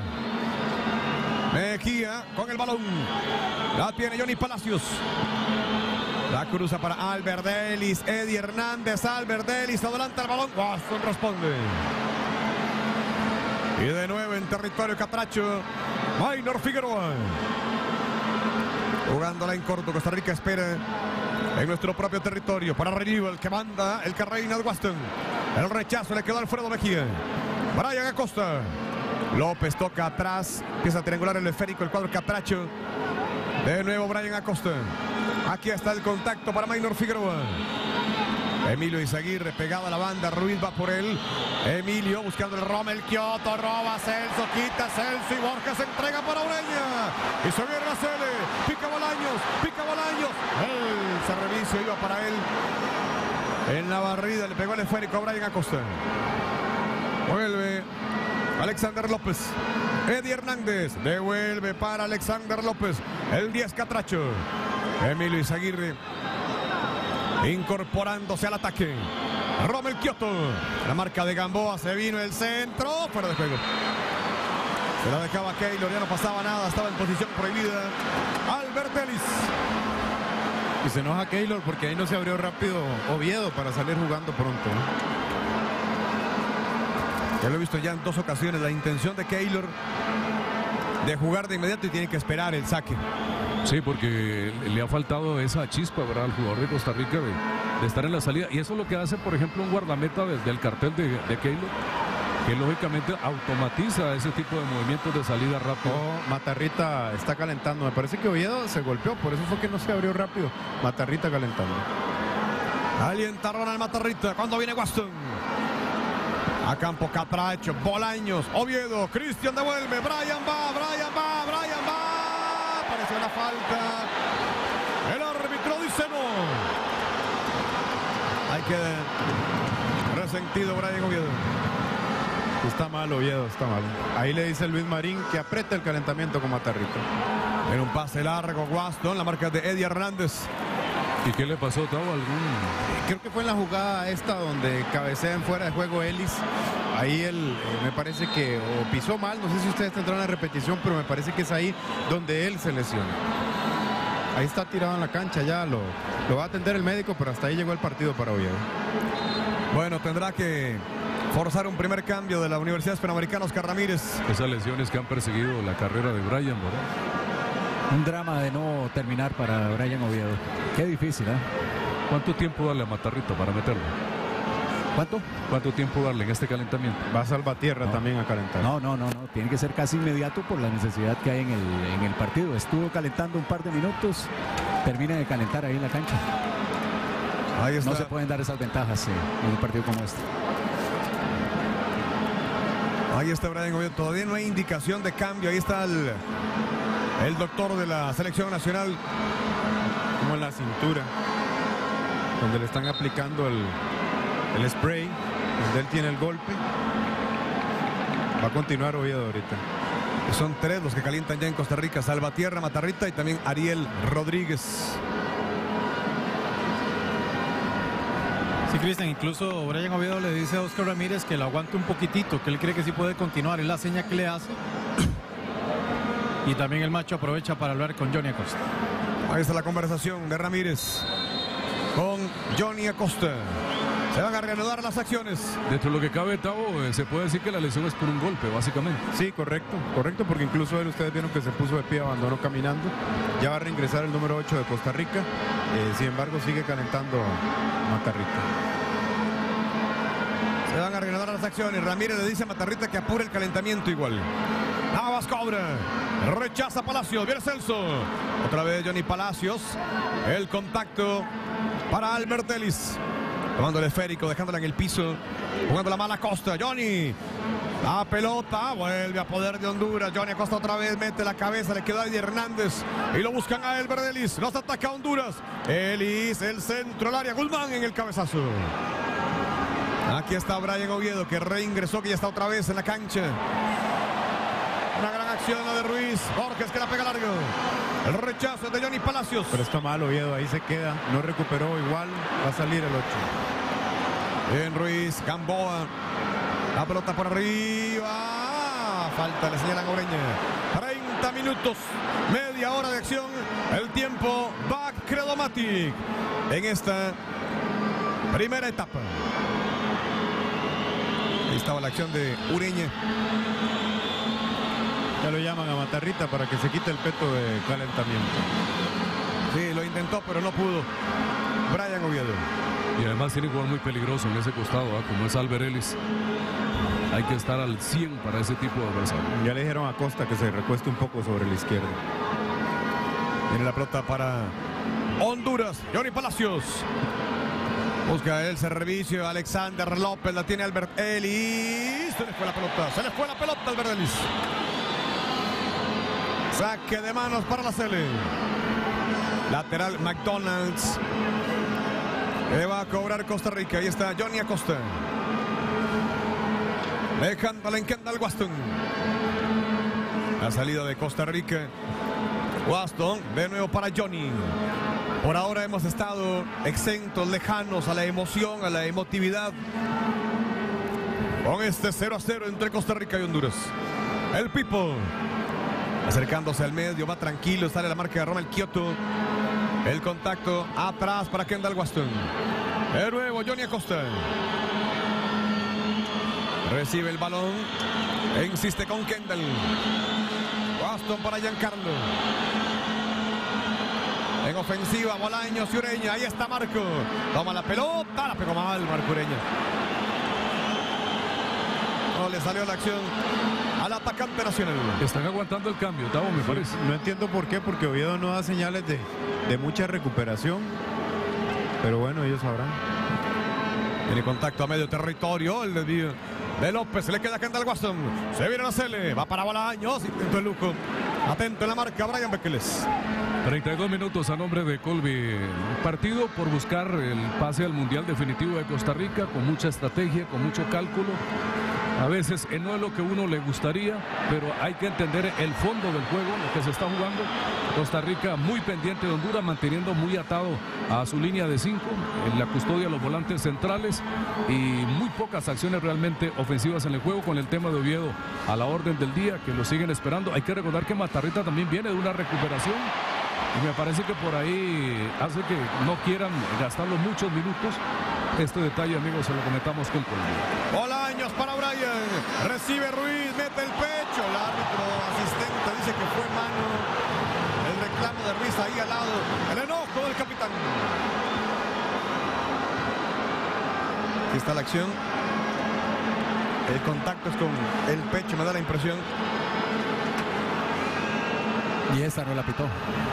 Mejía con el balón. La tiene Johnny Palacios. La cruza para Albert Ellis. Eddie Hernández. Albert Ellis adelanta el balón. Waston responde. Y de nuevo en territorio catracho, Maynor Figueroa. Jugándola en corto. Costa Rica espera en nuestro propio territorio. Para arriba el que manda, el que reina de Waston. El rechazo le quedó a Alfredo Mejía. Brian Acosta. López toca atrás. Empieza a triangular el esférico, el cuadro catracho. De nuevo Brian Acosta. Aquí está el contacto para Maynor Figueroa. Emilio Izaguirre pegado a la banda. Ruiz va por él. Emilio buscando el Rommel Kioto. Roba Celso. Quita Celso. Y Borges se entrega para Ureña. Y se viene la Cele. Pica Bolaños. Pica Bolaños. El servicio iba para él. En la barrida le pegó el esférico a Brian Acosta. Vuelve Alexander López. Eddie Hernández devuelve para Alexander López. El diez Catracho. Emilio Izaguirre incorporándose al ataque. Rommel Kioto. La marca de Gamboa, se vino el centro. Fuera de juego. Se la dejaba Keylor, ya no pasaba nada, estaba en posición prohibida. Albert Ellis. Y se enoja Keylor porque ahí no se abrió rápido Oviedo para salir jugando pronto, ¿no? Ya lo he visto ya en dos ocasiones, la intención de Keylor de jugar de inmediato y tiene que esperar el saque. Sí, porque le ha faltado esa chispa, ¿verdad?, al jugador de Costa Rica de, de estar en la salida. Y eso es lo que hace, por ejemplo, un guardameta desde el cartel de, de Keylor, que lógicamente automatiza ese tipo de movimientos de salida rápido. Oh, Matarrita está calentando. Me parece que Oviedo se golpeó, por eso fue que no se abrió rápido. Matarrita calentando. Alientaron al Matarrita cuando viene Waston. A campo Catracho, Bolaños, Oviedo, Cristian devuelve, Brian va, Brian va, Brian va. Parece una falta. El árbitro dice no. Hay que resentido Brian Oviedo. Está mal Oviedo, está mal. Ahí le dice Luis Marín que aprieta el calentamiento con Matarrita. En un pase largo, Waston, la marca de Eddie Hernández. ¿Y qué le pasó, Tavo? ¿Algún...? Creo que fue en la jugada esta donde cabecea en fuera de juego Ellis. Ahí él eh, me parece que o pisó mal, no sé si ustedes tendrán la repetición, pero me parece que es ahí donde él se lesiona. Ahí está tirado en la cancha, ya lo, lo va a atender el médico, pero hasta ahí llegó el partido para Oviedo. Bueno, tendrá que forzar un primer cambio de la Universidad Hispanoamericana Oscar Ramírez. Esas lesiones que han perseguido la carrera de Brian, ¿verdad? Un drama de no terminar para Brian Oviedo. Qué difícil, ¿eh? ¿Cuánto tiempo darle a Matarrita para meterlo? ¿Cuánto? ¿Cuánto tiempo darle en este calentamiento? Va a Salvatierra no. también a calentar. No, no, no, no. Tiene que ser casi inmediato por la necesidad que hay en el, en el partido. Estuvo calentando un par de minutos. Termina de calentar ahí en la cancha. Ahí está. No se pueden dar esas ventajas eh, en un partido como este. Ahí está Brian Oviedo. Todavía no hay indicación de cambio. Ahí está el, el doctor de la selección nacional. Como en la cintura, donde le están aplicando el, el spray, donde él tiene el golpe. Va a continuar Oviedo ahorita. Son tres los que calientan ya en Costa Rica. Salvatierra, Matarrita y también Ariel Rodríguez. Sí, Cristian, incluso Brian Oviedo le dice a Oscar Ramírez que lo aguante un poquitito, que él cree que sí puede continuar. Es la seña que le hace. Y también el macho aprovecha para hablar con Johnny Acosta. Ahí está la conversación de Ramírez con Johnny Acosta. Se van a reanudar las acciones. Dentro de lo que cabe, Tavo, eh, se puede decir que la lesión es por un golpe, básicamente. Sí, correcto, correcto, porque incluso él, ustedes vieron que se puso de pie, abandonó caminando. Ya va a reingresar el número ocho de Costa Rica. Eh, sin embargo, sigue calentando Matarrita. Se van a reanudar las acciones. Ramírez le dice a Matarrita que apure el calentamiento igual. Navas cobra. Rechaza Palacios. Viene Celso. Otra vez Johnny Palacios. El contacto para Albert Ellis. Tomando el esférico, dejándola en el piso. Jugando la mala Acosta. Johnny. La pelota. Vuelve a poder de Honduras. Johnny Acosta otra vez mete la cabeza. Le queda a Eddie Hernández. Y lo buscan a Albert Ellis. Los ataca Honduras. Ellis. El centro al área. Guzmán en el cabezazo. Aquí está Brian Oviedo, que reingresó, que ya está otra vez en la cancha. Una gran acción la de Ruiz. Borges que la pega largo. El rechazo de Johnny Palacios. Pero está mal Oviedo, ahí se queda. No recuperó igual. Va a salir el ocho. Bien Ruiz, Gamboa. La pelota por arriba. Falta, le señalan a Ureña. treinta minutos. Media hora de acción. El tiempo va Credomatic en esta primera etapa. Ahí estaba la acción de Ureña. Ya lo llaman a Matarrita para que se quite el peto de calentamiento. Sí, lo intentó, pero no pudo. Brian Oviedo. Y además tiene un jugador muy peligroso en ese costado, ¿eh? Como es Albert Ellis. Hay que estar al cien para ese tipo de adversario. Ya le dijeron a Costa que se recueste un poco sobre la izquierda. Viene la pelota para Honduras. Johnny Palacios. Busca el servicio. Alexander López. La tiene Albert Ellis. Se le fue la pelota. Se le fue la pelota a Albert Ellis. Saque de manos para la Sele. Lateral McDonald's. Le va a cobrar Costa Rica. Ahí está Johnny Acosta. Dejándola en Kendall Waston. La salida de Costa Rica. Waston, de nuevo para Johnny. Por ahora hemos estado exentos, lejanos a la emoción, a la emotividad. Con este cero a cero entre Costa Rica y Honduras. El Pipo. Acercándose al medio, va tranquilo, sale la marca de Romel Kioto. El contacto atrás para Kendall Waston. De nuevo Johnny Acosta. Recibe el balón. E insiste con Kendall. Waston para Giancarlo. En ofensiva, Bolaños y Ureña. Ahí está Marco. Toma la pelota. La pegó mal Marco Ureña. No le salió la acción al atacante nacional. Están aguantando el cambio, Tavo, me parece. No entiendo por qué, porque Oviedo no da señales de, de mucha recuperación. Pero bueno, ellos sabrán. Tiene contacto a medio territorio. El desvío de López. Se le queda a Kendall Waston. Se viene a Cele. Va para Bolaños. Intento el lujo. Atento en la marca Brian Bekeles. treinta y dos minutos a nombre de Colby. Partido por buscar el pase al Mundial definitivo de Costa Rica con mucha estrategia, con mucho cálculo. A veces eh, no es lo que uno le gustaría, pero hay que entender el fondo del juego, lo que se está jugando. Costa Rica muy pendiente de Honduras, manteniendo muy atado a su línea de cinco, en la custodia de los volantes centrales y muy pocas acciones realmente ofensivas en el juego, con el tema de Oviedo a la orden del día, que lo siguen esperando. Hay que recordar que Matarrita también viene de una recuperación y me parece que por ahí hace que no quieran gastar los muchos minutos. Este detalle, amigos, se lo comentamos con Colombia. Bolaños para Brian. Recibe Ruiz, mete el pecho. El árbitro asistente dice que fue mano. El reclamo de Ruiz ahí al lado. El enojo del capitán. Aquí está la acción. El contacto es con el pecho, me da la impresión. Y esta no la pitó.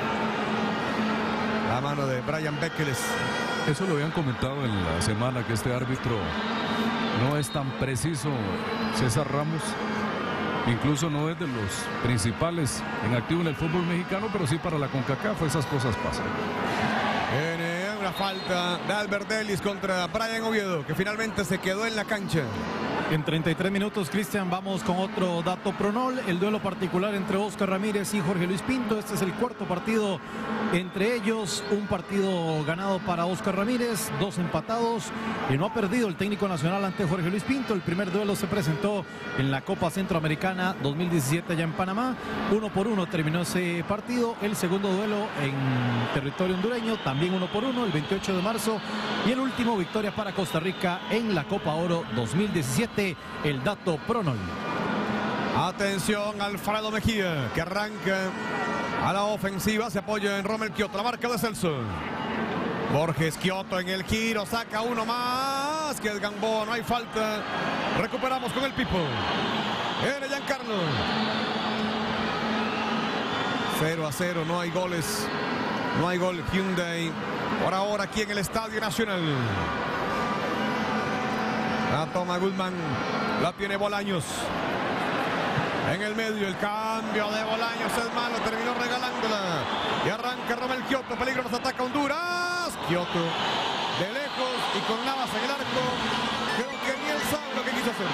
La mano de Brian Bekeles. Eso lo habían comentado en la semana, que este árbitro no es tan preciso, César Ramos. Incluso no es de los principales en activo en el fútbol mexicano, pero sí para la CONCACAF, esas cosas pasan. Viene una falta de Albert Ellis contra Brian Oviedo, que finalmente se quedó en la cancha. En treinta y tres minutos, Cristian, vamos con otro dato Pronol. El duelo particular entre Oscar Ramírez y Jorge Luis Pinto. Este es el cuarto partido entre ellos. Un partido ganado para Oscar Ramírez, dos empatados. Y no ha perdido el técnico nacional ante Jorge Luis Pinto. El primer duelo se presentó en la Copa Centroamericana dos mil diecisiete allá en Panamá. Uno por uno terminó ese partido. El segundo duelo en territorio hondureño, también uno por uno, el veintiocho de marzo. Y el último, victoria para Costa Rica en la Copa Oro dos mil diecisiete. El dato Pronol. Atención, Alfredo Mejía, que arranca a la ofensiva, se apoya en Romel Kioto, la marca de Celso. Borges Kioto en el giro, saca uno más, que es Gamboa, no hay falta. Recuperamos con el Pipo. Viene Giancarlo. cero a cero, no hay goles. No hay gol Hyundai por ahora aquí en el Estadio Nacional. La toma Guzmán, la tiene Bolaños. En el medio, el cambio de Bolaños es malo, terminó regalándola. Y arranca Romel Kioto, peligro, nos ataca Honduras. Kioto de lejos y con Navas en el arco. Creo que ni él sabe lo que quiso hacer.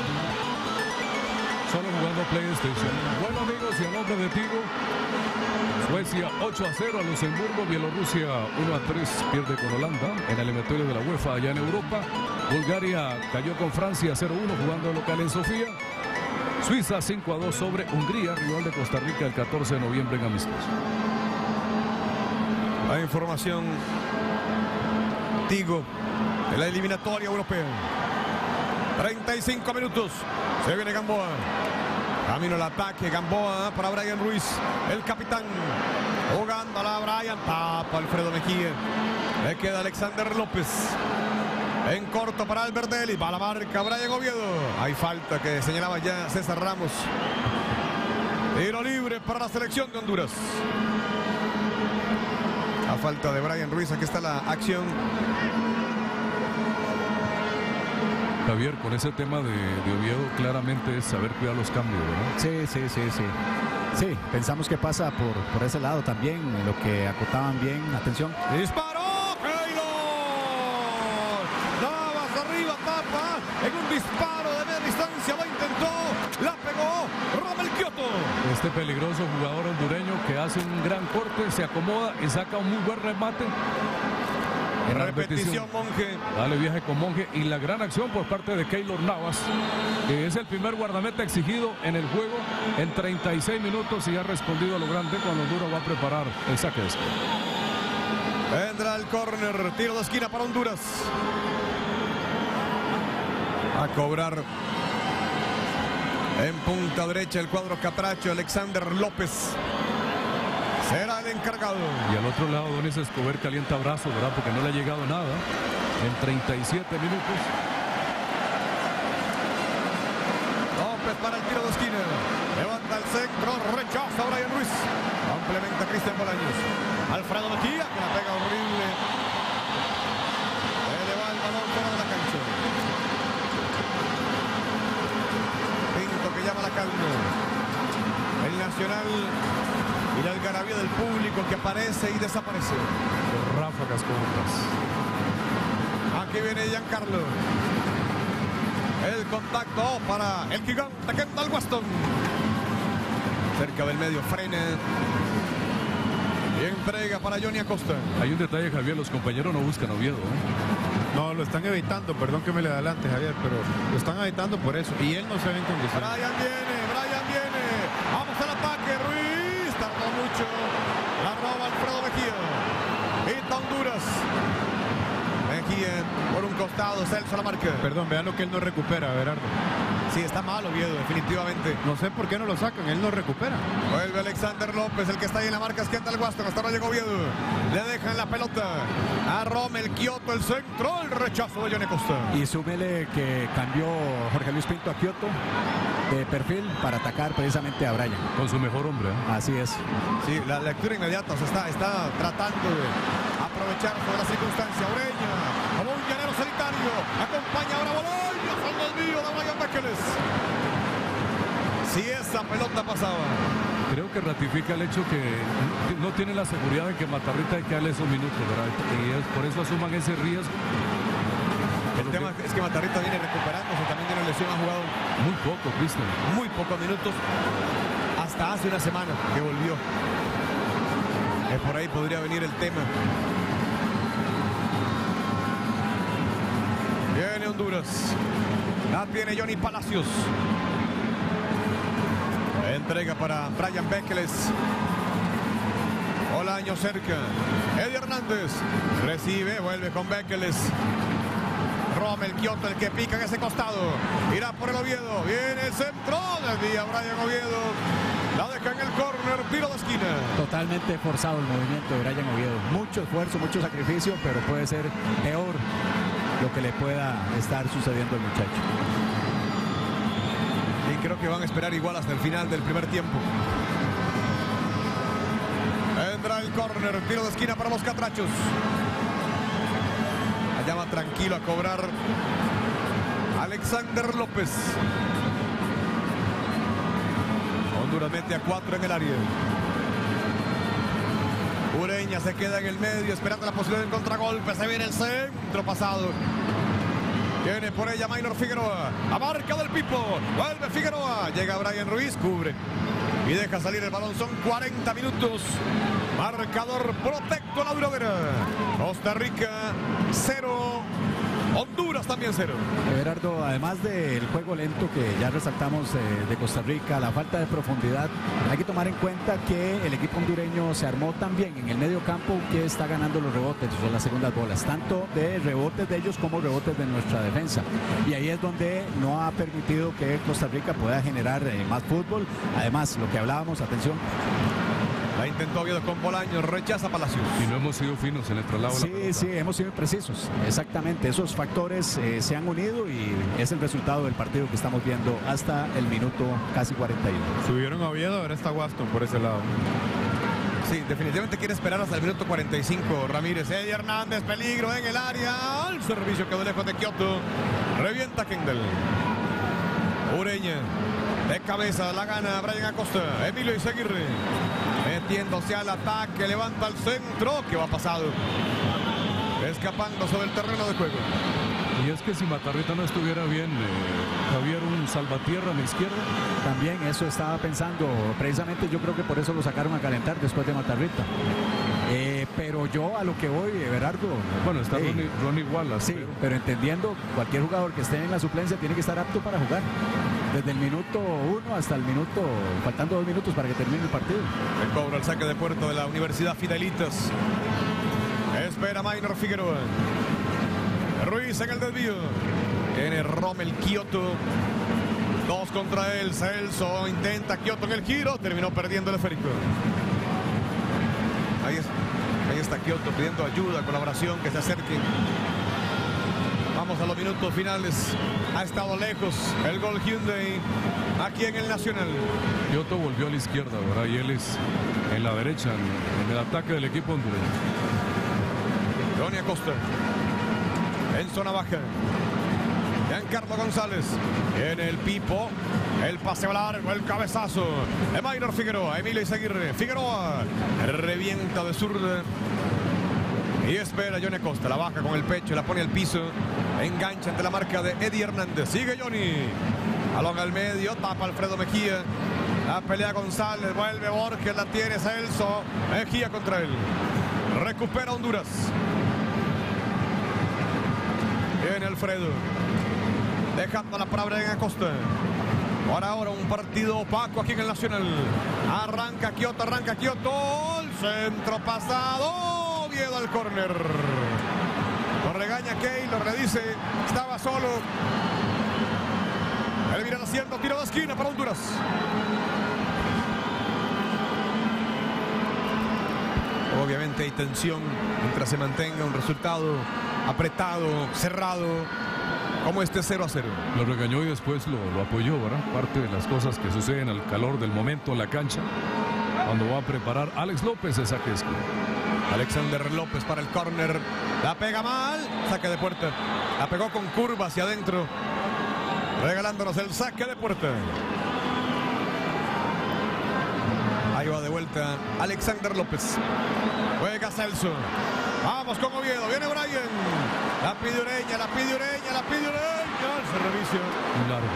Solo jugando PlayStation. Bueno, amigos, y a nombre de Tigo, Suecia ocho a cero a Luxemburgo, Bielorrusia uno a tres pierde con Holanda en el eliminatorio de la UEFA allá en Europa. Bulgaria cayó con Francia cero uno jugando local en Sofía. Suiza cinco a dos sobre Hungría, rival de Costa Rica el catorce de noviembre en amistoso. La información Tigo de la eliminatoria europea. treinta y cinco minutos. Se viene Gamboa. Camino al ataque, Gamboa para Brian Ruiz, el capitán. Jugándola a Brian, tapa Alfredo Mejía. Le queda Alexander López. En corto para Albert Ellis, va a la marca Brian Oviedo. Hay falta que señalaba ya César Ramos. Tiro libre para la selección de Honduras. A falta de Brian Ruiz, aquí está la acción. Javier, con ese tema de, de Oviedo, claramente es saber cuidar los cambios, ¿no? Sí, sí, sí, sí. Sí, pensamos que pasa por, por ese lado también, en lo que acotaban bien. Atención. ¡Disparó! ¡Qué gol! Navas arriba, tapa. en un disparo de media distancia, lo intentó, la pegó Rommel Kioto. Este peligroso jugador hondureño que hace un gran corte, se acomoda y saca un muy buen remate. En la repetición, Monje. Dale viaje con Monje y la gran acción por parte de Keylor Navas, que es el primer guardameta exigido en el juego en treinta y seis minutos y ha respondido a lo grande cuando Honduras va a preparar el saque de esquina. Vendrá el córner, tiro de esquina para Honduras. A cobrar en punta derecha el cuadro catracho, Alexander López. Será el encargado. Y al otro lado, Donis Escobar calienta brazos, ¿verdad? Porque no le ha llegado nada en treinta y siete minutos. López para el tiro de esquina. Levanta el centro, rechaza a Brian Ruiz. Complementa Cristian Bolaños. Alfredo Mejía, que la pega horrible. Eleva el balón fuera de la cancha. Pinto que llama la calma. El Nacional y la algarabía del público que aparece y desaparece. Ráfagas cortas. Aquí viene Giancarlo. El contacto para el gigante Kendall Waston. Cerca del medio, frena. Y entrega para Johnny Acosta. Hay un detalle, Javier, los compañeros no buscan a Oviedo, ¿eh? No, lo están evitando, perdón que me le adelante, Javier, pero lo están evitando por eso. Y él no se ve en condiciones. Brian viene, Brian viene. Vamos al ataque, Ruiz. Tardó mucho. La roba Alfredo Mejía. Quita Honduras. Mejía por un costado, Celso a la marca. Perdón, vean lo que él no recupera, Berardo. Sí, está mal Oviedo, definitivamente. No sé por qué no lo sacan, él no recupera. Vuelve Alexander López, el que está ahí en la marca es Kendall Waston. Hasta ahora llegó Oviedo. Le dejan la pelota a Rommel Kioto, el centro, el rechazo de Johnny Acosta. Y súmele que cambió Jorge Luis Pinto a Kioto de perfil para atacar precisamente a Brian. Con su mejor hombre, ¿eh? Así es. Sí, la lectura inmediata, o sea, está, está tratando de aprovechar sobre la circunstancia. Ureña, como un llanero solitario, acompaña ahora Bolaños al desvío de Brian Bekeles. Si esa pelota pasaba. Creo que ratifica el hecho que no tiene la seguridad de que Matarrita hay que darle esos minutos, ¿verdad? Y es, por eso asuman ese riesgo. El tema es que Matarrita viene recuperándose, también tiene lesión, ha jugado muy poco, Cristian. Muy pocos minutos, hasta hace una semana que volvió. Es por ahí podría venir el tema. Viene Honduras. La tiene Johnny Palacios. Entrega para Brian Bekeles. Bolaño cerca. Eddie Hernández. Recibe, vuelve con Bekeles. Rommel Kioto, el que pica en ese costado. Irá por el Oviedo. Viene el centro. Desvía Brian Oviedo. La deja en el córner. Tiro de esquina. Totalmente forzado el movimiento de Brian Oviedo. Mucho esfuerzo, mucho sacrificio, pero puede ser peor lo que le pueda estar sucediendo al muchacho. Y creo que van a esperar igual hasta el final del primer tiempo. Vendrá el córner. Tiro de esquina para los catrachos. Allá va tranquilo a cobrar Alexander López. Honduras mete a cuatro en el área. Ureña se queda en el medio esperando la posibilidad del contragolpe. Se viene el centro pasado. Viene por ella Maynor Figueroa. A marca del Pipo. Vuelve Figueroa. Llega Brian Ruiz. Cubre. Y deja salir el balón. Son cuarenta minutos. Marcador protecto a la duradera. Costa Rica cero. Honduras también cero. Everardo, además del juego lento que ya resaltamos eh, de Costa Rica, la falta de profundidad, hay que tomar en cuenta que el equipo hondureño se armó también en el medio campo, que está ganando los rebotes o las segundas bolas, tanto de rebotes de ellos como rebotes de nuestra defensa. Y ahí es donde no ha permitido que Costa Rica pueda generar eh, más fútbol. Además, lo que hablábamos, atención. La intentó Oviedo con Bolaños, rechaza Palacios. Y no hemos sido finos en el traslado. Sí, de la sí, hemos sido precisos. Exactamente, esos factores eh, se han unido y es el resultado del partido que estamos viendo hasta el minuto casi cuarenta y uno. Subieron a Oviedo, ahora está Waston por ese lado. Sí, definitivamente quiere esperar hasta el minuto cuarenta y cinco. Ramírez, Eddie Hernández, peligro en el área. Al servicio quedó lejos de Kioto. Revienta Kendall. Ureña. De cabeza la gana Brian Acosta. Emilio Izaguirre. Metiéndose al ataque. Levanta el centro. ¿Qué va pasado? Escapando sobre el terreno de juego. Y es que si Matarrita no estuviera bien, eh, Javier, un salvatierra a la izquierda. También eso estaba pensando, precisamente yo creo que por eso lo sacaron a calentar después de Matarrita. Eh, pero yo a lo que voy, Everardo. Bueno, está hey, Ronnie, Ronnie Wallace. Sí, pero... pero entendiendo, cualquier jugador que esté en la suplencia tiene que estar apto para jugar. Desde el minuto uno hasta el minuto, faltando dos minutos para que termine el partido. El cobro al saque de puerto de la Universidad Fidelitas. Espera Maynor Figueroa. Ruiz en el desvío. Tiene Rommel Kioto. Dos contra él. Celso intenta Kioto en el giro. Terminó perdiendo el esférico. Ahí, es, ahí está Kioto pidiendo ayuda, colaboración, que se acerquen. Vamos a los minutos finales. Ha estado lejos el gol Hyundai aquí en el Nacional. Kioto volvió a la izquierda, ¿verdad? Y él es en la derecha, en, en el ataque del equipo hondureño. Johnny Acosta. En zona baja. Giancarlo González. En el Pipo. El paseo largo, el cabezazo. De Maynor Figueroa. Emilio Izaguirre. Figueroa. Revienta de zurda. Y espera Johnny Acosta. La baja con el pecho. La pone al piso. Engancha ante la marca de Eddie Hernández. Sigue Johnny. Balón al medio. Tapa Alfredo Mejía. La pelea González. Vuelve Borges. La tiene Celso. Mejía contra él. Recupera Honduras. Viene Alfredo. Dejando la palabra en Acosta. Por ahora un partido opaco aquí en el Nacional. Arranca Kioto, arranca Kioto. El centro pasado. Oviedo al córner. Lo regaña Keylor, le dice, estaba solo. Él viene haciendo tiro de esquina para Honduras. Obviamente hay tensión mientras se mantenga un resultado apretado, cerrado, como este cero a cero. Lo regañó y después lo, lo apoyó, ¿verdad? Parte de las cosas que suceden al calor del momento en la cancha. Cuando va a preparar Alex López ese saque de esquina. Alexander López para el córner. La pega mal. Saque de puerta. La pegó con curva hacia adentro. Regalándonos el saque de puerta. Ahí va de vuelta Alexander López. Juega Celso. Vamos con Oviedo. Viene Brian. La pide Ureña, la pide Ureña, la pide Ureña. El servicio. Un largo.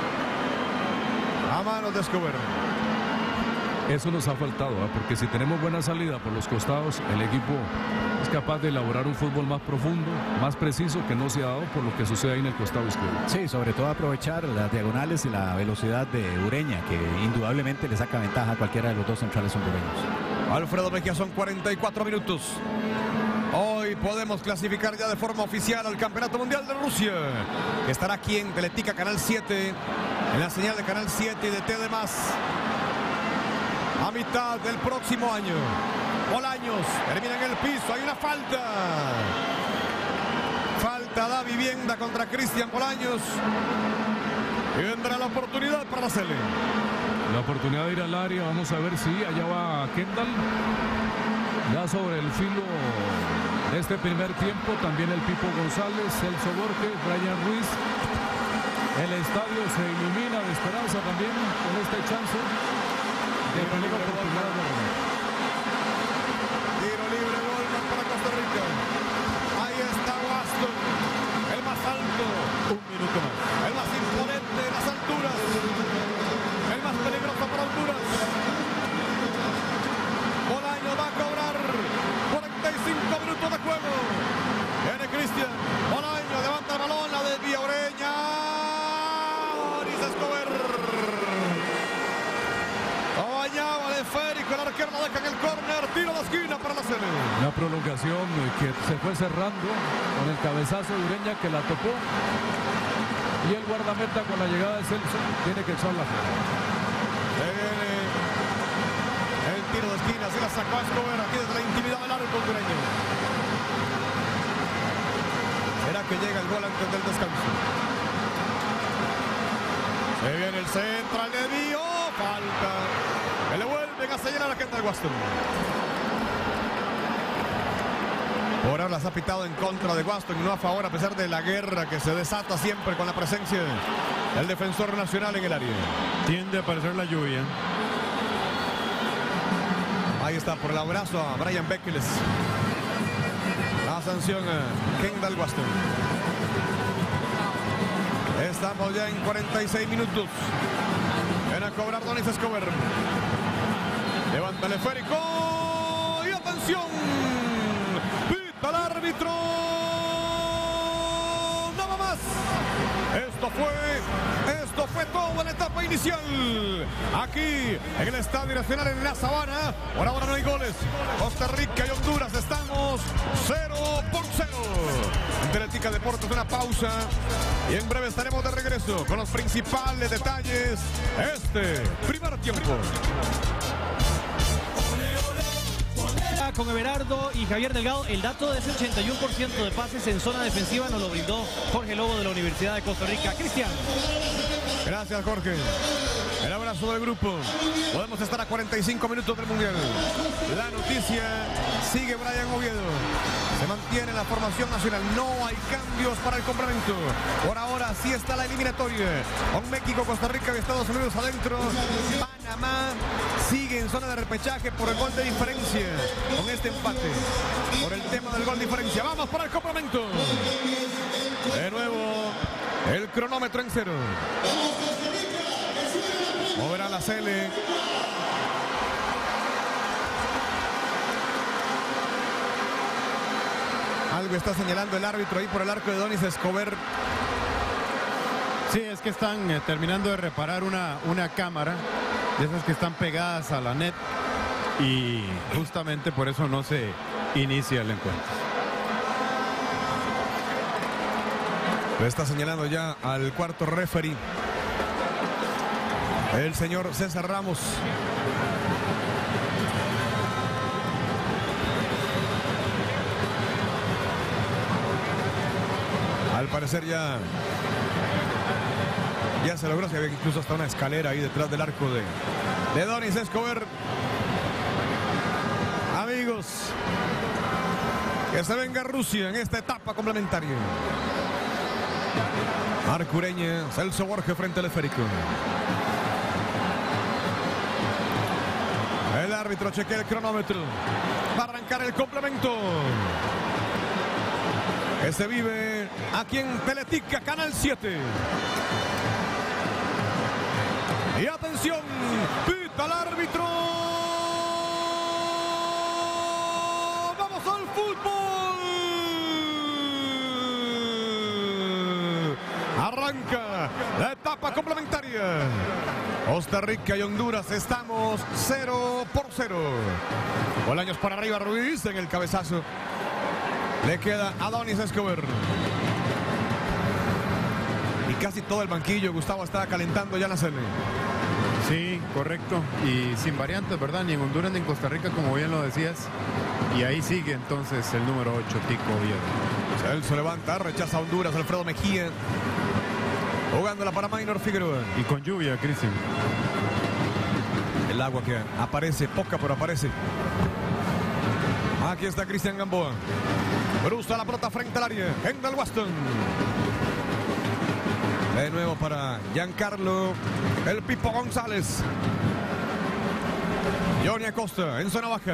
A manos de Escobar. Eso nos ha faltado, ¿eh? Porque si tenemos buena salida por los costados, el equipo es capaz de elaborar un fútbol más profundo, más preciso, que no se ha dado por lo que sucede ahí en el costado izquierdo. Sí, sobre todo aprovechar las diagonales y la velocidad de Ureña, que indudablemente le saca ventaja a cualquiera de los dos centrales hondureños. Alfredo Mejía, son cuarenta y cuatro minutos. Hoy podemos clasificar ya de forma oficial al Campeonato Mundial de Rusia, que estará aquí en Teletica Canal siete, en la señal de Canal siete y de T D más. A mitad del próximo año. Bolaños termina en el piso. Hay una falta. Falta da vivienda contra Cristian Bolaños. Y vendrá la oportunidad para la Sele. La oportunidad de ir al área. Vamos a ver si allá va Kendall. Ya sobre el filo de este primer tiempo. También el Pipo González, Celso Borges, Brian Ruiz. El estadio se ilumina de esperanza también con este chance. De peligro oportunidad de Romero. Tiro libre, Goldman para Costa Rica. Ahí está Waston, el más alto. Un minuto más. El más imponente en las alturas. El más peligroso para Honduras. Bolaños va a cobrar. cuarenta y cinco minutos de juego. Viene Cristian. Bolaños levanta el balón, la desvía Ureña. Boris Escobar. Bañaba de esférico, el arquero la deja en el córner, tiro de esquina para la Sele. Una prolongación que se fue cerrando con el cabezazo de Ureña que la topó. Y el guardameta con la llegada de Celso tiene que echarla fuera. Se viene el tiro de esquina, se la sacó a Escobar aquí desde la intimidad del arco hondureño. ¿Será que llega el gol antes del descanso? Se viene el centro, al desvío, falta. Que le vuelven a señalar a Kendall Waston. Por ahora las ha pitado en contra de Waston y no a favor, a pesar de la guerra que se desata siempre con la presencia del defensor nacional en el área. Tiende a aparecer la lluvia. Ahí está por el abrazo a Brian Bekeles. La sanción a Kendall Waston. Estamos ya en cuarenta y seis minutos. Viene a cobrar Donis Escobar. Levanta el esférico. Y atención. Pita el árbitro. Nada más. Esto fue, esto fue todo en la etapa inicial. Aquí en el Estadio Nacional en La Sabana. Por ahora no hay goles. Costa Rica y Honduras estamos cero por cero. Teletica Deportes, una pausa. Y en breve estaremos de regreso con los principales detalles. Este primer tiempo. Con Everardo y Javier Delgado, el dato de ese ochenta y uno por ciento de pases en zona defensiva nos lo brindó Jorge Lobo de la Universidad de Costa Rica. Cristian. Gracias, Jorge. El abrazo del grupo. Podemos estar a cuarenta y cinco minutos del Mundial. La noticia sigue Brian Oviedo. Se mantiene la formación nacional. No hay cambios para el complemento. Por ahora sí está la eliminatoria. Con México, Costa Rica y Estados Unidos adentro. Panamá sigue en zona de repechaje por el gol de diferencia. Con este empate. Por el tema del gol de diferencia. Vamos para el complemento. De nuevo el cronómetro en cero. Moverá la Cele. Algo está señalando el árbitro ahí por el arco de Donis Escobar. Sí, es que están eh, terminando de reparar una, una cámara de esas que están pegadas a la net y justamente por eso no se inicia el encuentro. Lo está señalando ya al cuarto referee, el señor César Ramos. Al parecer ya ya se logró, se había incluso hasta una escalera ahí detrás del arco de, de Donis Escobar. Amigos, que se venga Rusia en esta etapa complementaria. Marco Ureña, Celso Borges frente al esférico. El árbitro chequea el cronómetro. Va a arrancar el complemento. Que se vive aquí en Teletica, Canal siete. Y atención, pita el árbitro. ¡Vamos al fútbol! Arranca la etapa complementaria. Costa Rica y Honduras estamos cero por cero. Bolaños para arriba, Ruiz en el cabezazo. Le queda a Donis Escobar. Y casi todo el banquillo, Gustavo, está calentando ya la Cele. Sí, correcto. Y sin variantes, ¿verdad? Ni en Honduras ni en Costa Rica, como bien lo decías. Y ahí sigue entonces el número ocho, Tico Oviedo. Celso levanta, rechaza a Honduras, Alfredo Mejía. Jugándola para Maynor Figueroa. Y con lluvia, Cristian. El agua que aparece, poca pero aparece. Aquí está Cristian Gamboa. Cruza la pelota frente al área. Kendall Waston. De nuevo para Giancarlo El Pipo González. Johnny Acosta en zona baja.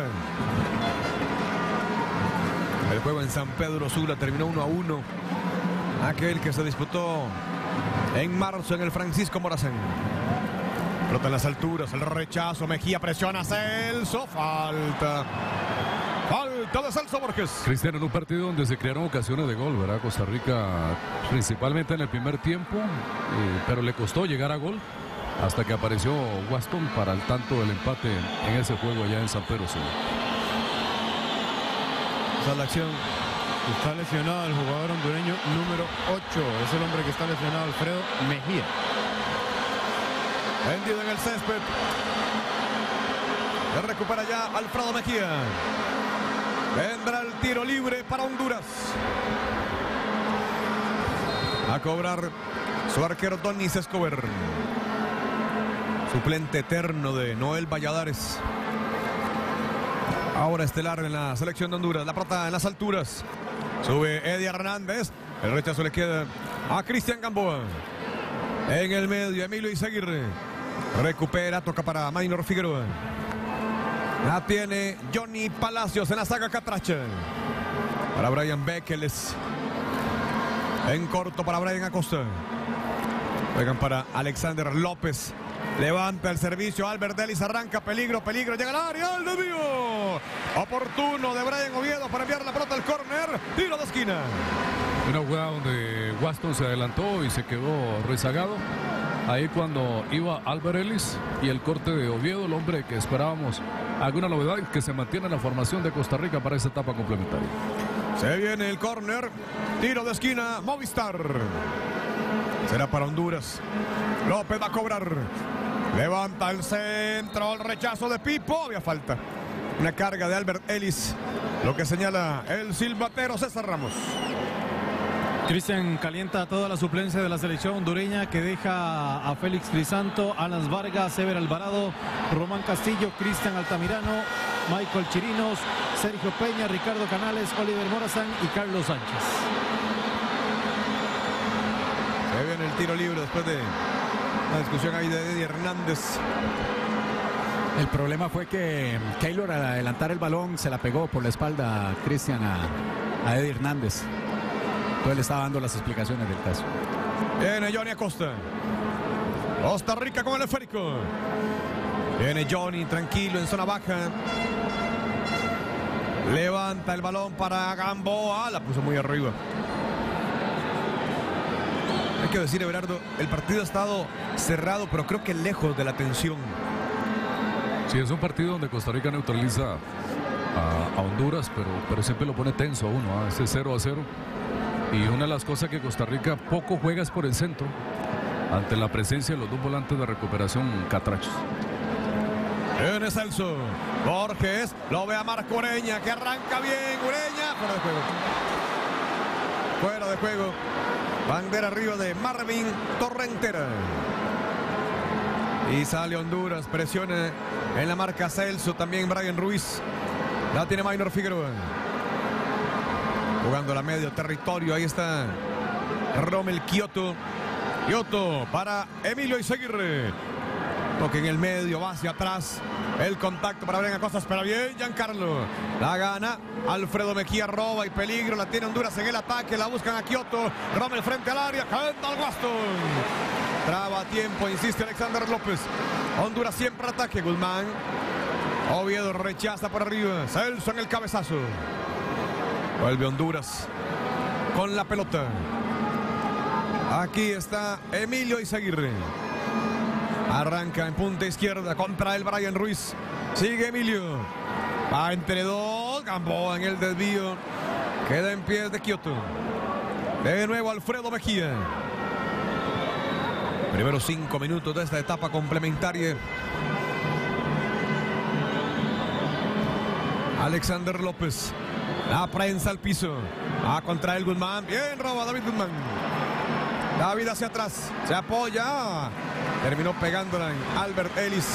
El juego en San Pedro Sula terminó uno a uno. Aquel que se disputó en marzo en el Francisco Morazán. Pelota en las alturas, el rechazo. Mejía presiona a Celso. Falta. Falta de Celso Borges. Cristiano, en un partido donde se crearon ocasiones de gol, ¿verdad? Costa Rica, principalmente en el primer tiempo, eh, pero le costó llegar a gol hasta que apareció Waston para el tanto del empate en ese juego allá en San Pedro Sula. Esa es la acción. Está lesionado el jugador hondureño número ocho. Es el hombre que está lesionado, Alfredo Mejía. Vendido en el césped. Se recupera ya Alfredo Mejía. Vendrá el tiro libre para Honduras. A cobrar su arquero Donis Escobar. Suplente eterno de Noel Valladares. Ahora estelar en la selección de Honduras. La pelota en las alturas. Sube Eddie Hernández. El rechazo le queda a Cristian Gamboa. En el medio, Emilio Izaguirre. Recupera, toca para Maynor Figueroa. La tiene Johnny Palacios en la saga catracha. Para Brian Bekeles. En corto para Brian Acosta. Juegan para Alexander López. Levanta el servicio, Albert Ellis arranca, peligro, peligro, llega al área, el desvío. Oportuno de Brian Oviedo para enviar la pelota al córner, tiro de esquina. Una jugada donde Waston se adelantó y se quedó rezagado. Ahí cuando iba Albert Ellis y el corte de Oviedo, el hombre que esperábamos alguna novedad que se mantiene en la formación de Costa Rica para esa etapa complementaria. Se viene el córner, tiro de esquina, Movistar. Será para Honduras. López va a cobrar. Levanta el centro, el rechazo de Pipo. Había falta. Una carga de Albert Ellis. Lo que señala el silbatero César Ramos. Cristian calienta toda la suplencia de la selección hondureña que deja a Félix Crisanto, Alan Vargas, Ever Alvarado, Román Castillo, Cristian Altamirano, Michael Chirinos, Sergio Peña, Ricardo Canales, Oliver Morazán y Carlos Sánchez. Se viene el tiro libre después de la discusión ahí de Eddie Hernández. El problema fue que Keylor al adelantar el balón se la pegó por la espalda Cristian a, a Eddie Hernández. Entonces le estaba dando las explicaciones del caso. Viene Johnny Acosta. Costa Rica con el esférico. Viene Johnny tranquilo en zona baja. Levanta el balón para Gamboa. La puso muy arriba. Hay que decir, Everardo, el partido ha estado cerrado, pero creo que lejos de la tensión. Sí, es un partido donde Costa Rica neutraliza a, a Honduras, pero, pero siempre lo pone tenso a uno, ¿eh? Ese cero a cero. Y una de las cosas que Costa Rica poco juega es por el centro, ante la presencia de los dos volantes de recuperación catrachos. Viene Celso. Borges lo ve a Marco Ureña, que arranca bien. Ureña, fuera de juego. Fuera de juego. Bandera arriba de Marvin Torrentera. Y sale Honduras, presiona en la marca Celso, también Brian Ruiz. La tiene Maynor Figueroa. Jugando la medio territorio, ahí está Rommel Kioto. Kioto para Emilio Izaguirre. Toque en el medio, va hacia atrás. El contacto para Brian Acosta, espera bien Giancarlo. La gana Alfredo Mejía, roba y peligro. La tiene Honduras en el ataque, la buscan a Kioto. Rommel frente al área, Kendall Waston. Traba a tiempo, insiste Alexander López. Honduras siempre ataque, Guzmán. Oviedo rechaza por arriba. Celso en el cabezazo. Vuelve Honduras con la pelota. Aquí está Emilio Izaguirre. Arranca en punta izquierda contra el Brian Ruiz. Sigue Emilio. Va entre dos. Gamboa en el desvío. Queda en pies de Kioto. De nuevo Alfredo Mejía. Primeros cinco minutos de esta etapa complementaria. Alexander López. La prensa al piso. A contra el Guzmán. Bien roba David Guzmán. David hacia atrás. Se apoya. Terminó pegándola en Albert Ellis.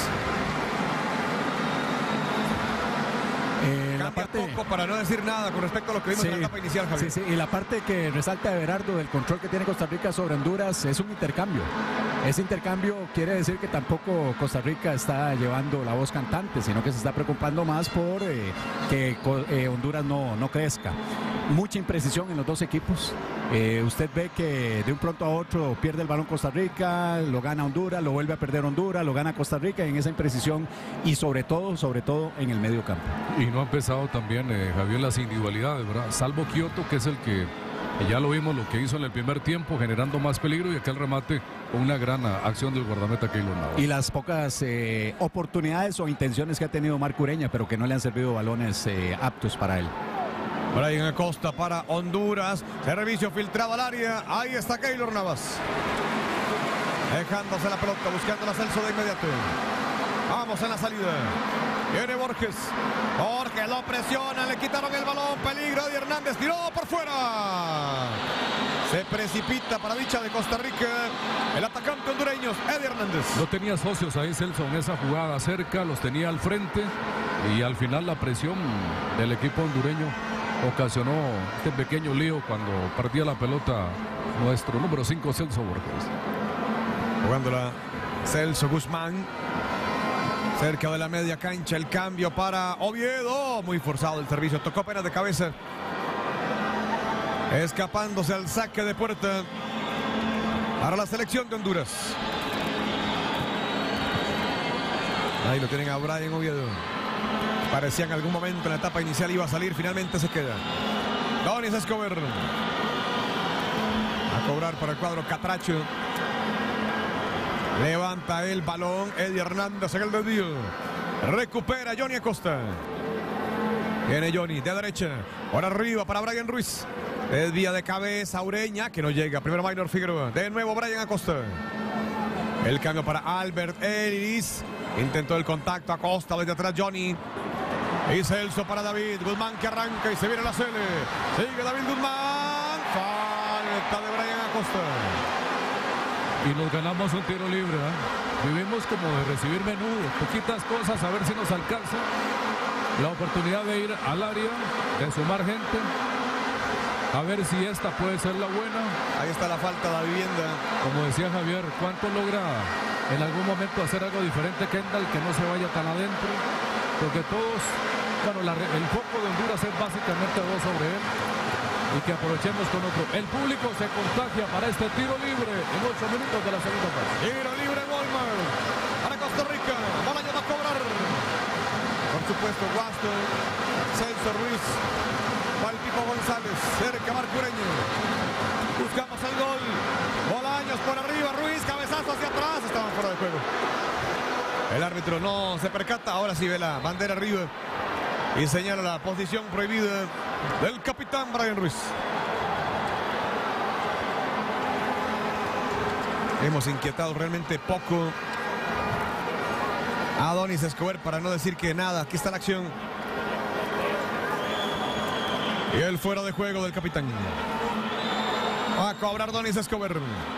Eh, la Cambia parte... poco para no decir nada con respecto a lo que vimos Sí, en la etapa inicial, Javier. sí, sí, y la parte que resalta Everardo del control que tiene Costa Rica sobre Honduras es un intercambio. Ese intercambio quiere decir que tampoco Costa Rica está llevando la voz cantante, sino que se está preocupando más por eh, que eh, Honduras no, no crezca. Mucha imprecisión en los dos equipos. Eh, usted ve que de un pronto a otro pierde el balón Costa Rica, lo gana Honduras, lo vuelve a perder Honduras, lo gana Costa Rica en esa imprecisión y sobre todo, sobre todo en el medio campo. Y no ha empezado también, eh, Javier, las individualidades, ¿verdad? Salvo Kioto, que es el que ya lo vimos lo que hizo en el primer tiempo, generando más peligro, y aquel remate con una gran acción del guardameta Keylor Navas. Y las pocas eh, oportunidades o intenciones que ha tenido Marco Ureña, pero que no le han servido balones eh, aptos para él. Brian Acosta para Honduras. Servicio filtrado al área. Ahí está Keylor Navas. Dejándose la pelota, buscando el Celso de inmediato. Vamos en la salida. Viene Borges. Borges lo presiona, le quitaron el balón. Peligro de Hernández. Tiró por fuera. Se precipita para dicha de Costa Rica el atacante hondureño, Eddie Hernández. No tenía socios ahí Celso en esa jugada cerca, los tenía al frente y al final la presión del equipo hondureño ocasionó este pequeño lío cuando partía la pelota nuestro número cinco, Celso Borges. Jugándola Celso Guzmán. Cerca de la media cancha, el cambio para Oviedo. Muy forzado el servicio, tocó apenas de cabeza. Escapándose al saque de puerta. para la selección de Honduras. Ahí lo tienen a Brian Oviedo. Parecía en algún momento en la etapa inicial iba a salir, finalmente se queda. Donis Escobar. A cobrar para el cuadro catracho. Levanta el balón Eddie Hernández en el desvío. Recupera Johnny Acosta. Viene Johnny de derecha. Por arriba para Brian Ruiz. Desvía de cabeza Ureña, que no llega. Primero Minor Figueroa. De nuevo Brian Acosta. El cambio para Albert Ellis. Intentó el contacto Acosta desde atrás Johnny. Y Celso para David. Guzmán que arranca y se viene la Cele. Sigue David Guzmán. Falta de Brian Acosta. Y nos ganamos un tiro libre, ¿eh? Vivimos como de recibir menudo, poquitas cosas, a ver si nos alcanza la oportunidad de ir al área, de sumar gente, a ver si esta puede ser la buena. Ahí está la falta de la vivienda. Como decía Javier, ¿cuánto logra en algún momento hacer algo diferente Kendall, que no se vaya tan adentro? Porque todos, bueno, la, el foco de Honduras es básicamente dos sobre él. Y que aprovechemos con otro. El público se contagia para este tiro libre en ocho minutos de la segunda parte. Tiro libre Walmart para Costa Rica. Bolaños va a cobrar. Por supuesto, Guasto, Celso Ruiz, Valpipo González, cerca Marco Ureña. Buscamos el gol. Bolaños por arriba, Ruiz, cabezazo hacia atrás. Estaban fuera de juego. El árbitro no se percata. Ahora sí ve la bandera arriba y señala la posición prohibida del capitán Brian Ruiz. Hemos inquietado realmente poco a Donis Escobar, para no decir que nada. Aquí está la acción. Y el fuera de juego del capitán. Va a cobrar Donis Escobar.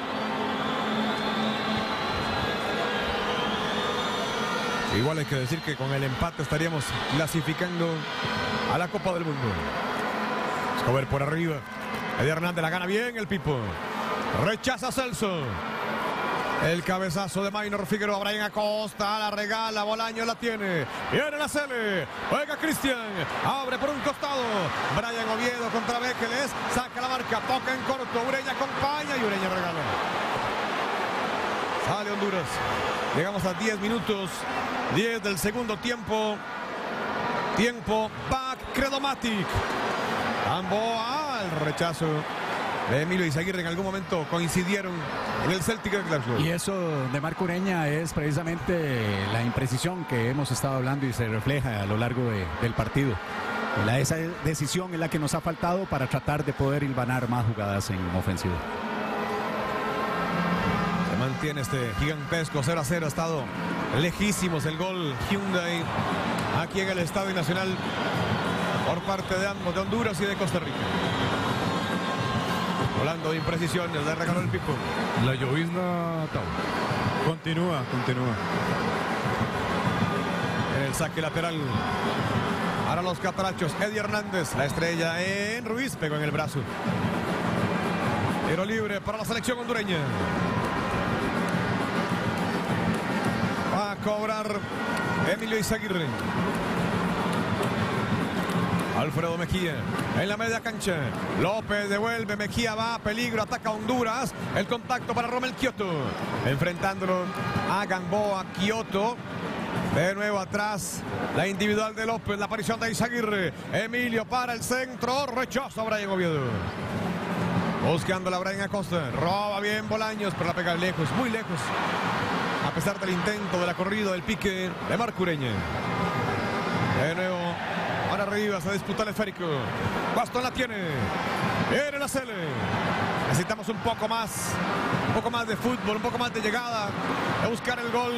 Igual hay que decir que con el empate estaríamos clasificando a la Copa del Mundo. Escobar por arriba. Eddie Hernández la gana bien el Pipo. Rechaza Celso. El cabezazo de Minor Figueroa. Brian Acosta la regala. Bolaños la tiene. Viene la Cele. Juega Cristian. Abre por un costado. Brian Oviedo contra Bekeles. Saca la marca. Toca en corto. Ureña acompaña y Ureña regala. Sale Honduras. Llegamos a diez minutos. diez del segundo tiempo. Tiempo back Credomatic. Gamboa, el rechazo de Emilio Izaguirre. En algún momento coincidieron en el Celtic de Glasgow. Y eso de Marco Ureña es precisamente la imprecisión que hemos estado hablando y se refleja a lo largo de, del partido. La, esa decisión es la que nos ha faltado para tratar de poder hilvanar más jugadas en ofensiva. Se mantiene este gigantesco cero a cero. Ha estado lejísimos el gol Hyundai aquí en el Estadio Nacional por parte de ambos, de Honduras y de Costa Rica. Hablando de imprecisiones, le regaló el Pipo. La llovizna continúa, continúa. El saque lateral para los catarachos. Eddie Hernández, la estrella en Ruiz, pegó en el brazo. Tiro libre para la selección hondureña. Va a cobrar Emilio Izaguirre. Alfredo Mejía en la media cancha. López devuelve, Mejía va, peligro, ataca a Honduras. El contacto para Romel Kioto. Enfrentándolo a Gamboa, Kioto. De nuevo atrás, la individual de López, la aparición de Izaguirre. Emilio para el centro, rechazo a Brian Oviedo. Buscando la Brian Acosta. Roba bien Bolaños, pero la pega lejos, muy lejos. A pesar del intento de la corrida del pique de Marco Ureña. De nuevo. Para arriba se disputa el esférico. Bastón la tiene. Viene la Cele. Necesitamos un poco más. Un poco más de fútbol, un poco más de llegada. De buscar el gol.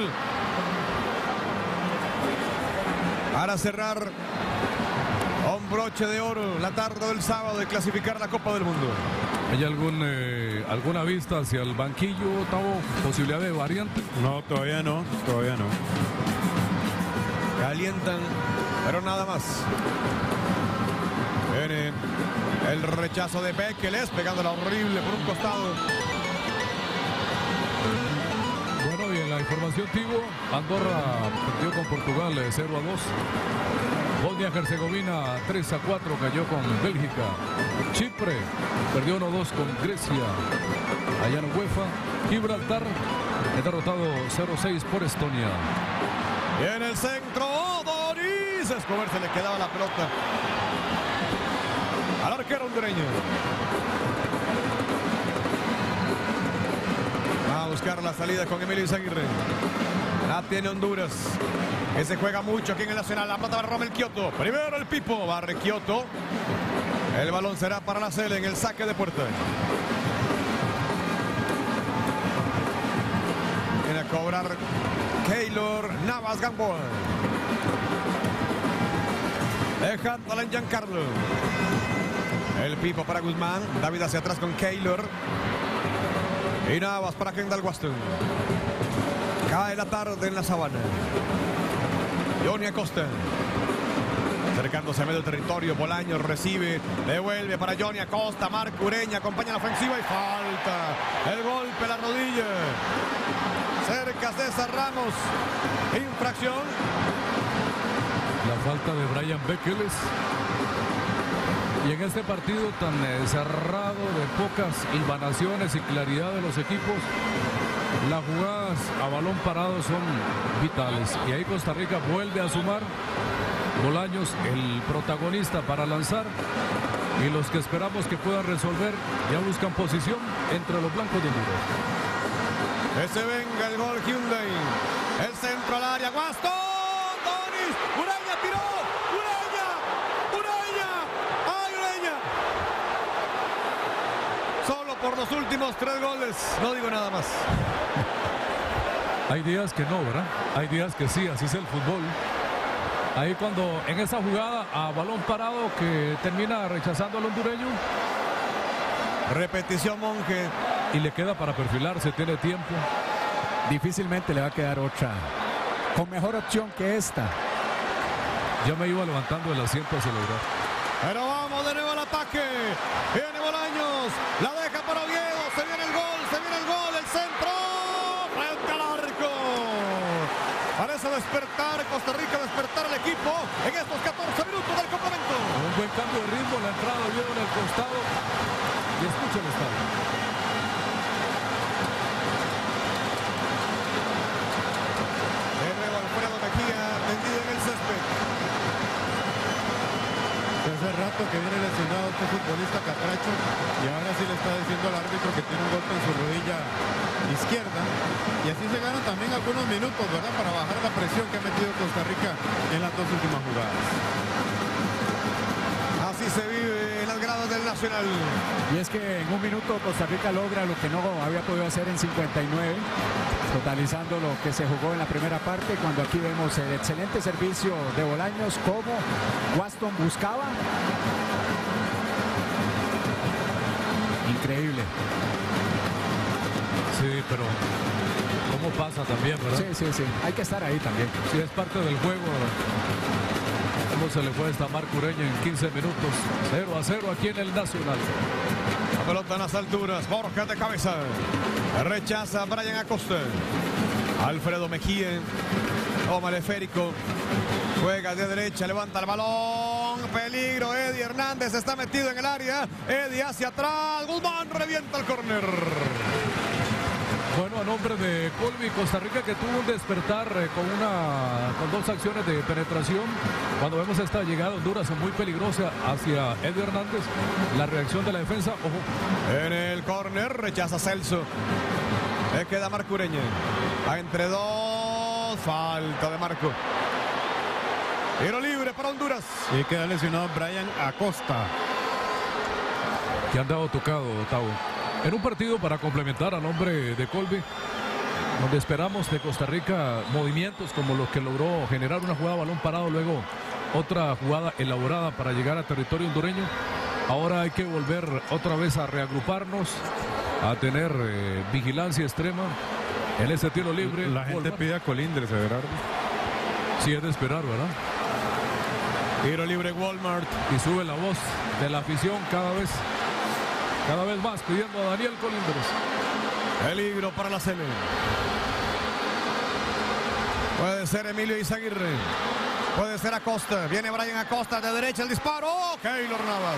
Para cerrar un broche de oro la tarde del sábado de clasificar la Copa del Mundo. ¿Hay algún, eh, alguna vista hacia el banquillo, Tavo? ¿Posibilidad de variante? No, todavía no. Todavía no. Calientan, pero nada más. Viene el rechazo de Bekeles, pegándola horrible por un costado. Bueno, y en la información, Tigo, Andorra perdió con Portugal cero a dos. Bosnia-Herzegovina tres a cuatro cayó con Bélgica. Chipre perdió uno dos con Grecia allá en UEFA. Gibraltar es derrotado cero seis por Estonia. Y en el centro, Donis Escobar se le quedaba la pelota al arquero hondureño. Va a buscar la salida con Emilio Izaguirre. La tiene Honduras, que se juega mucho aquí en el Nacional. La pelota va a Romel Kioto. Primero el Pipo, barre Kioto. El balón será para la Cele en el saque de puerta. Viene a cobrar Keylor Navas Gamboa. Dejándole en Giancarlo. El Pipo para Guzmán. David hacia atrás con Keylor. Y Navas para Kendall Waston. Cae la tarde en la sabana. Johnny Acosta. Acercándose a medio territorio. Bolaños recibe. Devuelve para Johnny Acosta. Marco Ureña acompaña la ofensiva y falta. El golpe a la rodilla. Cerca César Ramos. Infracción. La falta de Brian Bekeles. Y en este partido tan eh, cerrado, de pocas hilvanaciones y claridad de los equipos, las jugadas a balón parado son vitales. Y ahí Costa Rica vuelve a sumar. Bolaños, el protagonista para lanzar. Y los que esperamos que puedan resolver ya buscan posición entre los blancos de Honduras. Que se venga el gol Hyundai. El centro al área. Guastón. Donis. Ureña tiró. Ureña. Ureña. ¡Ay, Ureña! Solo por los últimos tres goles. No digo nada más. Hay días que no, ¿verdad? Hay días que sí, así es el fútbol. Ahí cuando en esa jugada a balón parado que termina rechazando al hondureño. Repetición Monge. Y le queda para perfilarse, tiene tiempo. Difícilmente le va a quedar otra con mejor opción que esta. Yo me iba levantando del asiento a celebrar. Pero vamos de nuevo al ataque. Viene Bolaños. La deja para Oviedo. Se viene el gol. Se viene el gol. El centro. Frente al arco. Parece despertar Costa Rica. Despertar el equipo en estos catorce minutos del complemento. Un buen cambio de ritmo. La entrada de Oviedo en el costado. Y escucha el estadio. Hace rato que viene lesionado este futbolista Catracho y ahora sí le está diciendo al árbitro que tiene un golpe en su rodilla izquierda y así se ganan también algunos minutos, ¿verdad? Para bajar la presión que ha metido Costa Rica en las dos últimas jugadas. Así se vive en las gradas del Nacional. Y es que en un minuto Costa Rica logra lo que no había podido hacer en cincuenta y nueve, totalizando lo que se jugó en la primera parte, cuando aquí vemos el excelente servicio de Bolaños, como Waston buscaba. Increíble. Sí, pero ¿cómo pasa también, verdad? Sí, sí, sí. Hay que estar ahí también. Sí, es parte del juego. ¿Cómo se le fue esta Marco Ureña en quince minutos? cero a cero aquí en el Nacional. La pelota en las alturas. Borja de cabeza. Rechaza a Brian Acosta. Alfredo Mejía. Toma el esférico. Juega de derecha. Levanta el balón. Peligro. Eddie Hernández está metido en el área. Eddie hacia atrás. Guzmán revienta el córner. Bueno, a nombre de Colby, Costa Rica, que tuvo un despertar eh, con, una, con dos acciones de penetración. Cuando vemos esta llegada de Honduras muy peligrosa hacia Eddie Hernández, la reacción de la defensa, ojo. En el córner rechaza Celso. Le queda Marco Ureña. A entre dos. Falta de Marco. Tiro libre para Honduras. Y queda lesionado Brian Acosta. Que han dado tocado, Tavo. En un partido para complementar al nombre de Colby, donde esperamos de Costa Rica movimientos como los que logró generar una jugada a balón parado, luego otra jugada elaborada para llegar a territorio hondureño. Ahora hay que volver otra vez a reagruparnos, a tener eh, vigilancia extrema en ese tiro libre. La gente Walmart. pide a Colindres, Everardo. Sí, es de esperar, ¿verdad? Tiro libre Walmart. Y sube la voz de la afición cada vez. Cada vez más pidiendo a Daniel Colindres. Peligro para la Cele. Puede ser Emilio Izaguirre. Puede ser Acosta. Viene Brian Acosta de derecha el disparo. ¡Oh! Keylor Navas.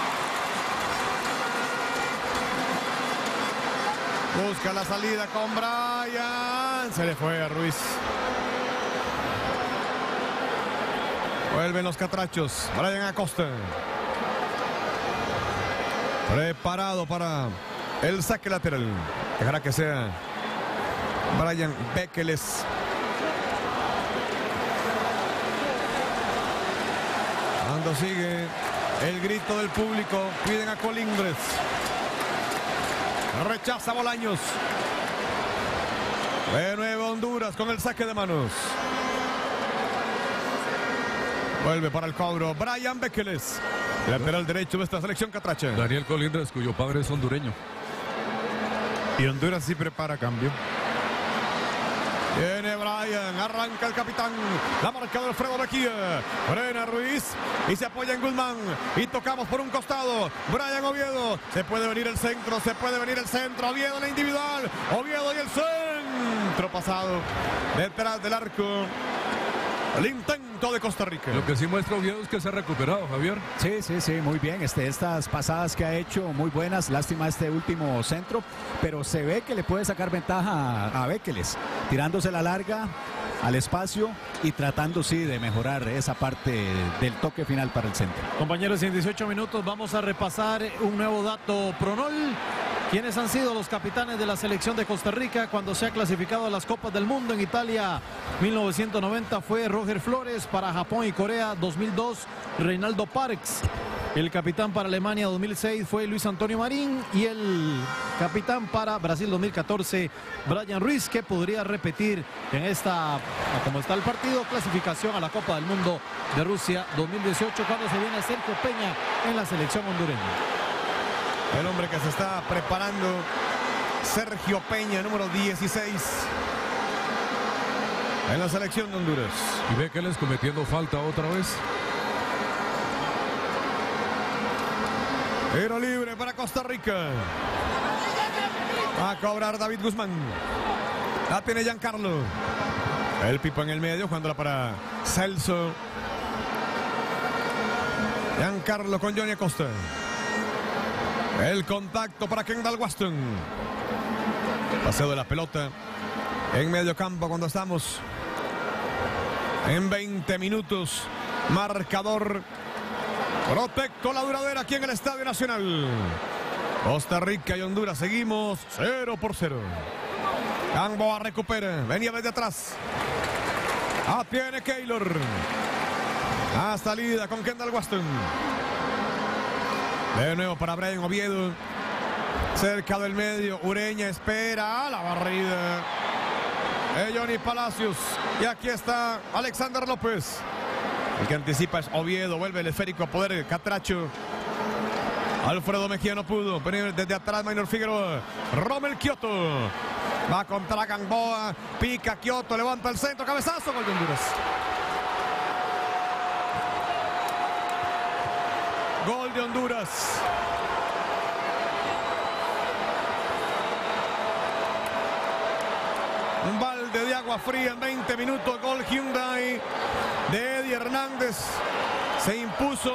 Busca la salida con Brian. Se le fue a Ruiz. Vuelven los catrachos. Brian Acosta. Preparado para el saque lateral. Dejará que sea Brian Bekeles. Cuando sigue el grito del público, piden a Colindres. Rechaza Bolaños. De nuevo Honduras con el saque de manos. Vuelve para el cobro Brian Bekeles, lateral derecho de esta selección catracha. Daniel Colindres, cuyo padre es hondureño. Y Honduras sí prepara cambio. Viene Brian, arranca el capitán, la marca de Alfredo Mejía, frena Ruiz y se apoya en Guzmán y tocamos por un costado, Brian Oviedo, se puede venir el centro, se puede venir el centro, Oviedo en la individual, Oviedo y el centro pasado detrás del arco. El intento de Costa Rica. Lo que sí muestra Oviedo es que se ha recuperado, Javier. Sí, sí, sí, muy bien. Este, estas pasadas que ha hecho muy buenas. Lástima este último centro, pero se ve que le puede sacar ventaja a, a Bekeles, tirándose la larga al espacio y tratando sí de mejorar esa parte del toque final para el centro. Compañeros, en dieciocho minutos vamos a repasar un nuevo dato Pronol. ¿Quiénes han sido los capitanes de la selección de Costa Rica cuando se ha clasificado a las Copas del Mundo? En Italia mil novecientos noventa fue Roger Flores, para Japón y Corea dos mil dos Reinaldo Parks. El capitán para Alemania dos mil seis fue Luis Antonio Marín y el capitán para Brasil dos mil catorce Brian Ruiz, que podría repetir en esta, como está el partido, clasificación a la Copa del Mundo de Rusia dos mil dieciocho, cuando se viene Sergio Peña en la selección hondureña. El hombre que se está preparando, Sergio Peña, número dieciséis, en la selección de Honduras. Y Bekeles cometiendo falta otra vez. Tiro libre para Costa Rica. Va a cobrar David Guzmán. La tiene Giancarlo. El Pipo en el medio, jugándola para Celso. Giancarlo con Johnny Acosta. El contacto para Kendall Waston. Paseo de la pelota en medio campo cuando estamos en veinte minutos. Marcador Protecto la duradera aquí en el Estadio Nacional. Costa Rica y Honduras seguimos cero por cero. Gamboa recupera, venía desde atrás. Ah, tiene Keylor. A salida con Kendall Waston. De nuevo para Brian Oviedo. Cerca del medio. Ureña espera la barrida de Johnny Palacios. Y aquí está Alexander López. El que anticipa es Oviedo. Vuelve el esférico a poder el Catracho. Alfredo Mejía no pudo. Venir desde atrás Maynor Figueroa. Rommel Kioto. Va contra Gamboa. Pica Kioto. Levanta el centro. Cabezazo. Gol de Honduras. Gol de Honduras. Un balde de agua fría en veinte minutos. Gol Hyundai de Eddie Hernández. Se impuso.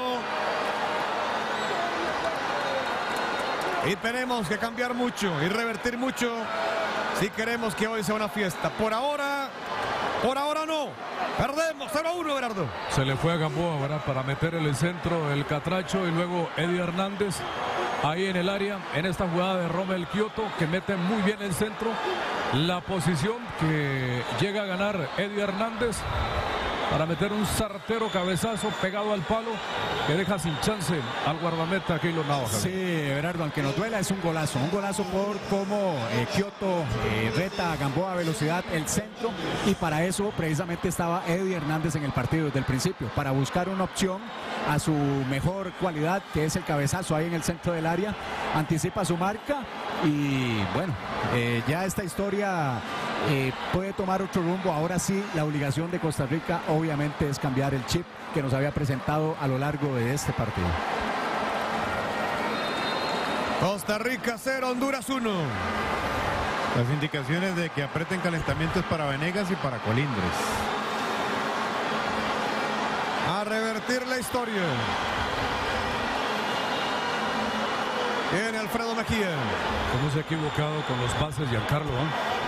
Y tenemos que cambiar mucho y revertir mucho si queremos que hoy sea una fiesta. Por ahora, por ahora no. Perdemos cero a uno, Gerardo. Se le fue a Gamboa, ¿verdad? Para meter en el centro el Catracho y luego Eddie Hernández ahí en el área, en esta jugada de Rommel Kioto, que mete muy bien el centro. La posición que llega a ganar Eddie Hernández para meter un certero cabezazo pegado al palo que deja sin chance al guardameta Keylor Navas. Sí, Gerardo, aunque nos duela, es un golazo. Un golazo por cómo eh, Kioto eh, reta a Gamboa a velocidad el centro, y para eso precisamente estaba Eddie Hernández en el partido desde el principio, para buscar una opción a su mejor cualidad, que es el cabezazo ahí en el centro del área. Anticipa su marca y bueno, eh, ya esta historia eh, puede tomar otro rumbo. Ahora sí, la obligación de Costa Rica obviamente es cambiar el chip que nos había presentado a lo largo de este partido. Costa Rica cero, Honduras uno. Las indicaciones de que apreten calentamientos para Venegas y para Colindres. convertir la historia. Viene Alfredo Mejía. ¿Cómo se ha equivocado con los pases Giancarlo? ¿eh?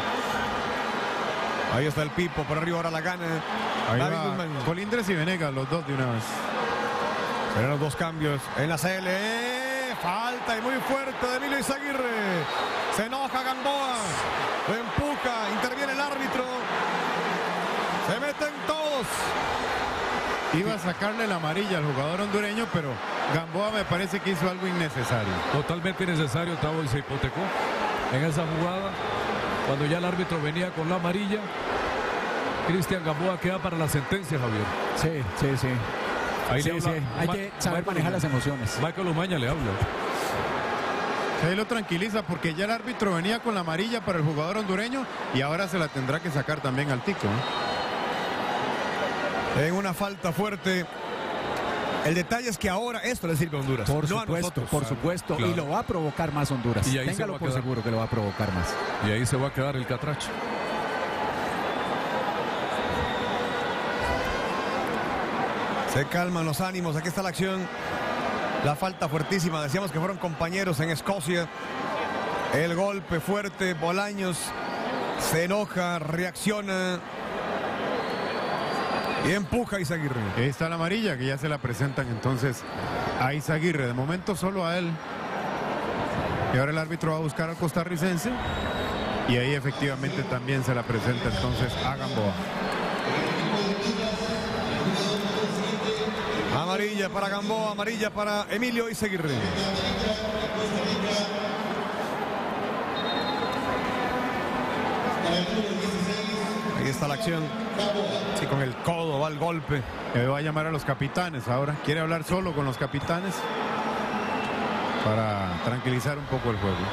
Ahí está el Pipo, por arriba ahora la gana. Ahí David va Guzmán. Colindres y Venegas, los dos de una vez. Serán los dos cambios en la C L. Falta y muy fuerte de Emilio Izaguirre. Se enoja Gamboa. Lo empuja. Interviene el árbitro. Se meten todos. Iba a sacarle la amarilla al jugador hondureño, pero Gamboa me parece que hizo algo innecesario. Totalmente innecesario, Tavo, y se hipotecó en esa jugada. Cuando ya el árbitro venía con la amarilla, Cristian Gamboa queda para la sentencia, Javier. Sí, sí, sí. Ahí Sí, le sí, habla hay Ma- que saber Michael manejar las Umaña. emociones. Michael Umaña le habla. Ahí lo tranquiliza porque ya el árbitro venía con la amarilla para el jugador hondureño y ahora se la tendrá que sacar también al Tico, ¿eh? En una falta fuerte. El detalle es que ahora esto le sirve a Honduras. Por no a supuesto, nosotros. por supuesto. Claro. Y lo va a provocar más Honduras. Y ahí se Téngalo va a por quedar. seguro que lo va a provocar más. Y ahí se va a quedar el catracho. Se calman los ánimos. Aquí está la acción. La falta fuertísima. Decíamos que fueron compañeros en Escocia. El golpe fuerte. Bolaños se enoja, reacciona. Y empuja a Izaguirre. Ahí está la amarilla que ya se la presentan entonces a Izaguirre. De momento solo a él. Y ahora el árbitro va a buscar al costarricense. Y ahí efectivamente también se la presenta entonces a Gamboa. Amarilla para Gamboa, amarilla para Emilio Izaguirre. Ahí está la acción. Sí, con el codo va el golpe. Eh, va a llamar a los capitanes ahora. Quiere hablar solo con los capitanes para tranquilizar un poco el juego.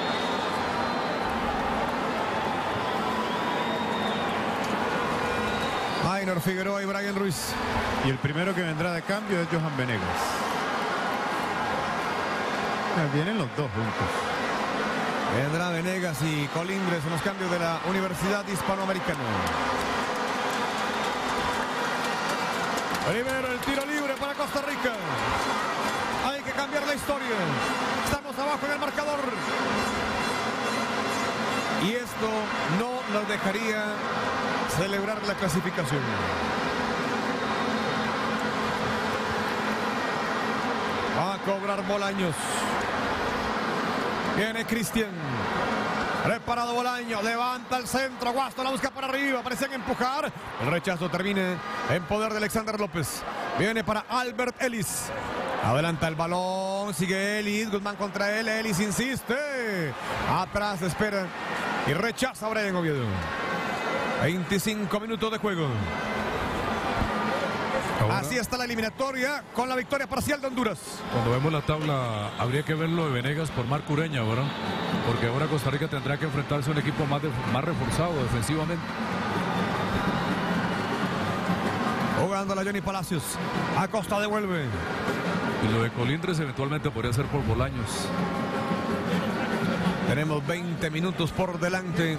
Minor Figueroa y Brian Ruiz. Y el primero que vendrá de cambio es Johan Venegas. Ah, vienen los dos juntos. Vendrá Venegas y Colindres en los cambios de la Universidad Hispanoamericana. Primero el tiro libre para Costa Rica. Hay que cambiar la historia. Estamos abajo en el marcador. Y esto no nos dejaría celebrar la clasificación. Va a cobrar Bolaños. Viene Cristian. Preparado Bolaños. Levanta el centro. Guasto la busca para arriba. Parecían empujar. El rechazo termina en poder de Alexander López. Viene para Albert Ellis. Adelanta el balón. Sigue Ellis. Guzmán contra él. Ellis insiste. Atrás espera. Y rechaza a Brian Oviedo. veinticinco minutos de juego. Ahora, Así está la eliminatoria con la victoria parcial de Honduras. cuando vemos la tabla, habría que ver lo de Venegas por Marco Ureña, ¿verdad? Porque ahora Costa Rica tendrá que enfrentarse a un equipo más, de, más reforzado defensivamente. Jugando la Johnny Palacios. Acosta devuelve. Y lo de Colindres eventualmente podría ser por Bolaños. Tenemos veinte minutos por delante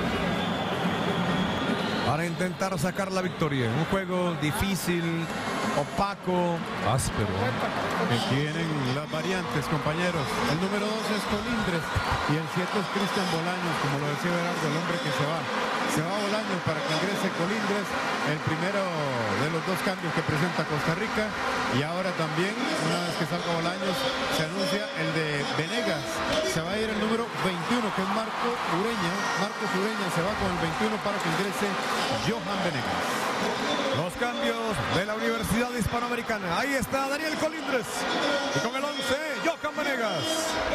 para intentar sacar la victoria. Un juego difícil, opaco. Áspero. Aquí vienen las variantes, compañeros. El número dos es Colindres y el siete es Cristian Bolaños, como lo decía Berardo, el hombre que se va. Se va Bolaños para que ingrese Colindres, el primero de los dos cambios que presenta Costa Rica. Y ahora también, una vez que salga Bolaños, se anuncia el de Venegas. Se va a ir el número veintiuno, que es Marco Ureña. Marcos Ureña se va con el veintiuno para que ingrese Johan Venegas. Los cambios de la Universidad Hispanoamericana. Ahí está Daniel Colindres. Y con el once, Johan Venegas.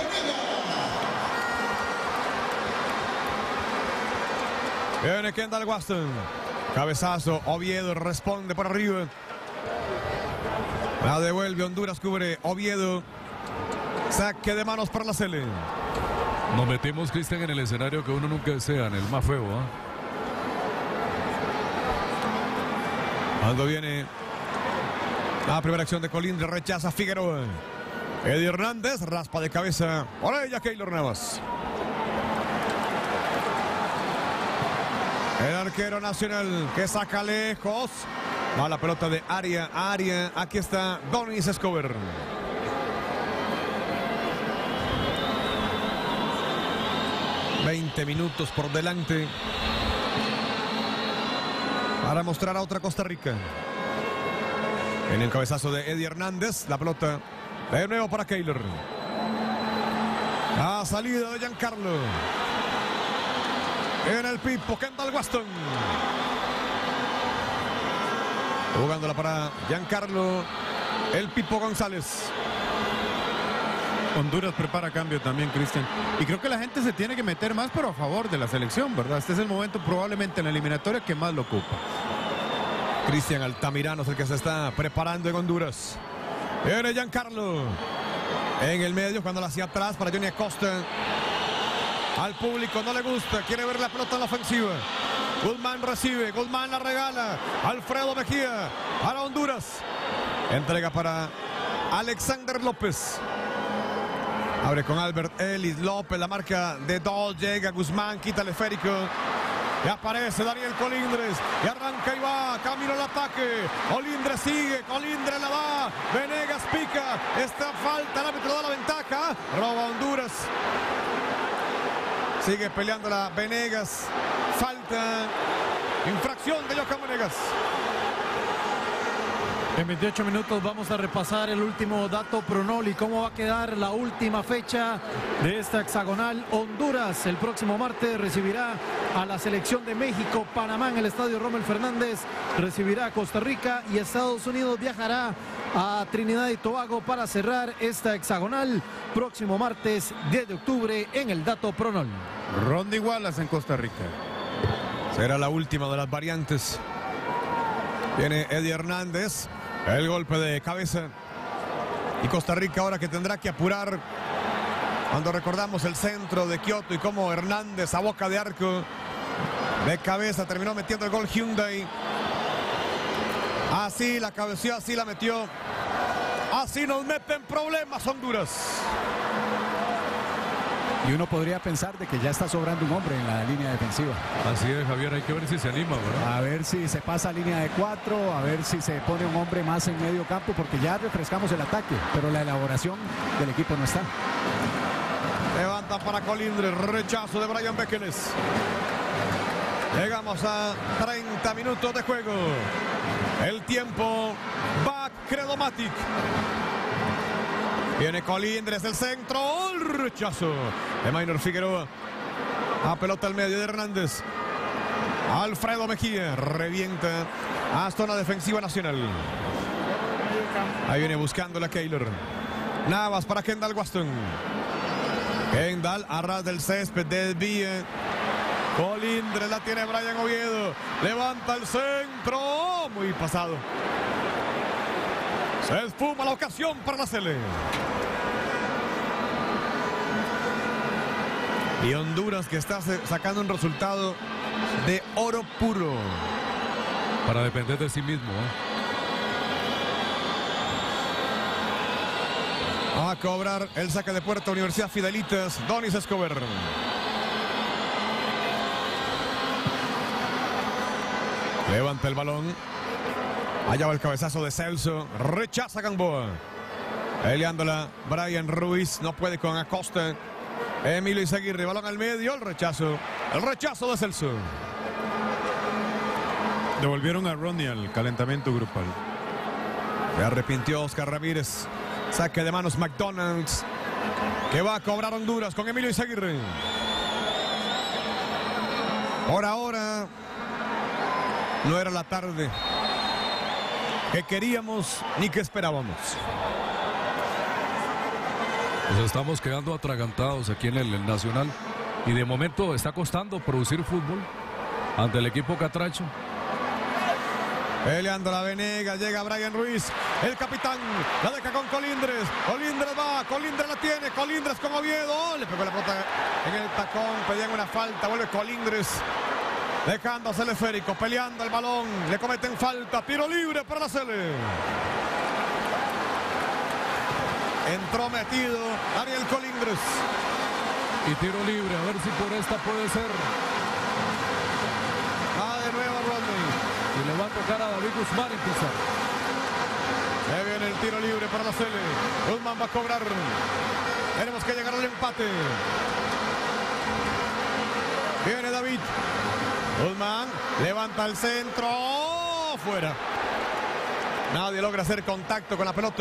Viene Kendall Waston. Cabezazo. Oviedo responde por arriba. La devuelve Honduras, cubre Oviedo. Saque de manos para la Cele. Nos metimos, Cristian, en el escenario que uno nunca desea, en el más feo, ¿eh? Cuando viene la primera acción de Colindres, rechaza Figueroa. Eddie Hernández raspa de cabeza por ella Keylor Navas. El arquero nacional que saca lejos. Va la pelota de área a área. Aquí está Donis Escobar. veinte minutos por delante para mostrar a otra Costa Rica. En el cabezazo de Eddie Hernández, la pelota de nuevo para Keylor. La salida de Giancarlo. En el pipo, Kendall Waston. Jugándola para Giancarlo, el Pipo González. Honduras prepara cambio también, Cristian. Y creo que la gente se tiene que meter más, pero a favor de la selección, ¿verdad? Este es el momento probablemente en la eliminatoria que más lo ocupa. Cristian Altamirano es el que se está preparando en Honduras. Viene Giancarlo. En el medio, cuando la hacia atrás para Johnny Acosta. Al público no le gusta, quiere ver la pelota en la ofensiva. Guzmán recibe, Guzmán la regala. Alfredo Mejía para Honduras. Entrega para Alexander López. Abre con Albert Ellis, López, la marca de dos, llega Guzmán, quita el esférico. Y aparece Daniel Colindres, y arranca y va, camino al ataque. Colindres sigue, Colindres la da, Venegas pica, esta falta, el árbitro da la ventaja, roba Honduras. Sigue peleando la Venegas, falta, infracción de Johan Venegas. En veintiocho minutos vamos a repasar el último dato Pronol y cómo va a quedar la última fecha de esta hexagonal. Honduras el próximo martes recibirá a la selección de México. Panamá en el estadio Rommel Fernández recibirá a Costa Rica y Estados Unidos viajará a Trinidad y Tobago para cerrar esta hexagonal. Próximo martes diez de octubre en el dato Pronol. Ronda Wallace en Costa Rica. Será la última de las variantes. Viene Eddie Hernández. El golpe de cabeza. Y Costa Rica ahora que tendrá que apurar. Cuando recordamos el centro de Kioto y cómo Hernández a boca de arco de cabeza terminó metiendo el gol Hyundai. Así la cabeció, así la metió. Así nos meten problemas Honduras. Y uno podría pensar de que ya está sobrando un hombre en la línea defensiva. Así es, Javier, hay que ver si se anima, ¿verdad? A ver si se pasa a línea de cuatro, a ver si se pone un hombre más en medio campo, porque ya refrescamos el ataque, pero la elaboración del equipo no está. Levanta para Colindres, rechazo de Brian Bekeles. Llegamos a treinta minutos de juego. El tiempo va Credomatic. Viene Colindres, el centro, el rechazo de Maynor Figueroa. A pelota al medio de Hernández. Alfredo Mejía revienta a zona defensiva nacional. Ahí viene buscando la Keylor. Navas para Kendall Waston. Kendall a ras del césped, desvía. Colindres la tiene Brian Oviedo. Levanta el centro. Muy pasado. Se esfuma la ocasión para la Sele. Y Honduras que está sacando un resultado de oro puro. Para depender de sí mismo, ¿eh? Va a cobrar el saque de puerta Universidad Fidelitas, Donis Escobar. Levanta el balón. Allá va el cabezazo de Celso. Rechaza Gamboa. Peleándola Brian Ruiz. No puede con Acosta. Emilio Izaguirre. Balón al medio. El rechazo. El rechazo de Celso. Devolvieron a Ronnie al calentamiento grupal. Se arrepintió Oscar Ramírez. Saque de manos McDonald's. Que va a cobrar Honduras con Emilio Izaguirre. Por ahora no era la tarde que queríamos ni que esperábamos. Pues estamos quedando atragantados aquí en el, el Nacional. Y de momento está costando producir fútbol ante el equipo catracho. Peleando la Venegas, llega Brian Ruiz, el capitán, la deja con Colindres, Colindres va, Colindres la tiene, Colindres con Oviedo, le pegó la pelota en el tacón, pedían una falta, vuelve Colindres, dejándose el esférico, peleando el balón, le cometen falta, tiro libre para la Sele. Entró metido Daniel Colindres. Y tiro libre, a ver si por esta puede ser. Va de nuevo Rodney. Y le va a tocar a David Guzmán impulsar. Se viene el tiro libre para la Cele. Guzmán va a cobrar. Tenemos que llegar al empate. Viene David. Guzmán levanta el centro. ¡Oh! Fuera. Nadie logra hacer contacto con la pelota.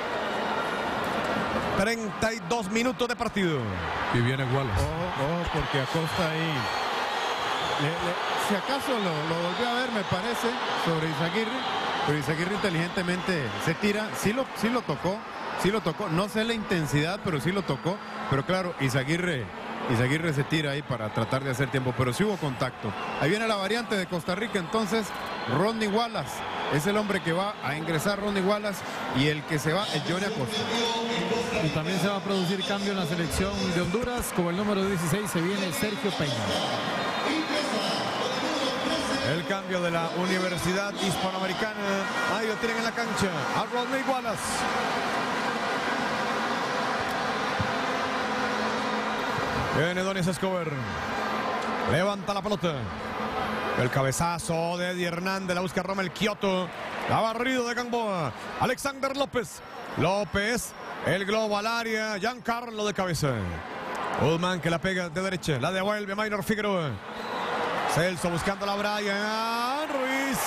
treinta y dos minutos de partido. Y viene Wallace. Ojo, ojo, porque Acosta ahí. Le, le, si acaso lo, lo volvió a ver, me parece, sobre Izaguirre. Pero Izaguirre inteligentemente se tira. Sí lo, sí lo tocó. Sí lo tocó. No sé la intensidad, pero sí lo tocó. Pero claro, Izaguirre. Izaguirre se tira ahí para tratar de hacer tiempo, pero sí hubo contacto. Ahí viene la variante de Costa Rica, entonces Rodney Wallace es el hombre que va a ingresar, Rodney Wallace, y el que se va es Johnny Acosta. Y también se va a producir cambio en la selección de Honduras. Con el número dieciséis se viene Sergio Peña. El cambio de la Universidad Hispanoamericana. Ahí lo tienen en la cancha a Rodney Wallace. Viene Donis Escobar. Levanta la pelota. El cabezazo de Eddie Hernández. La busca Romel Kioto. La barrido de Gamboa. Alexander López. López. El globo al área. Giancarlo de cabeza. Guzmán que la pega de derecha. La devuelve Maynor Figueroa. Celso buscando a Brian Ruiz.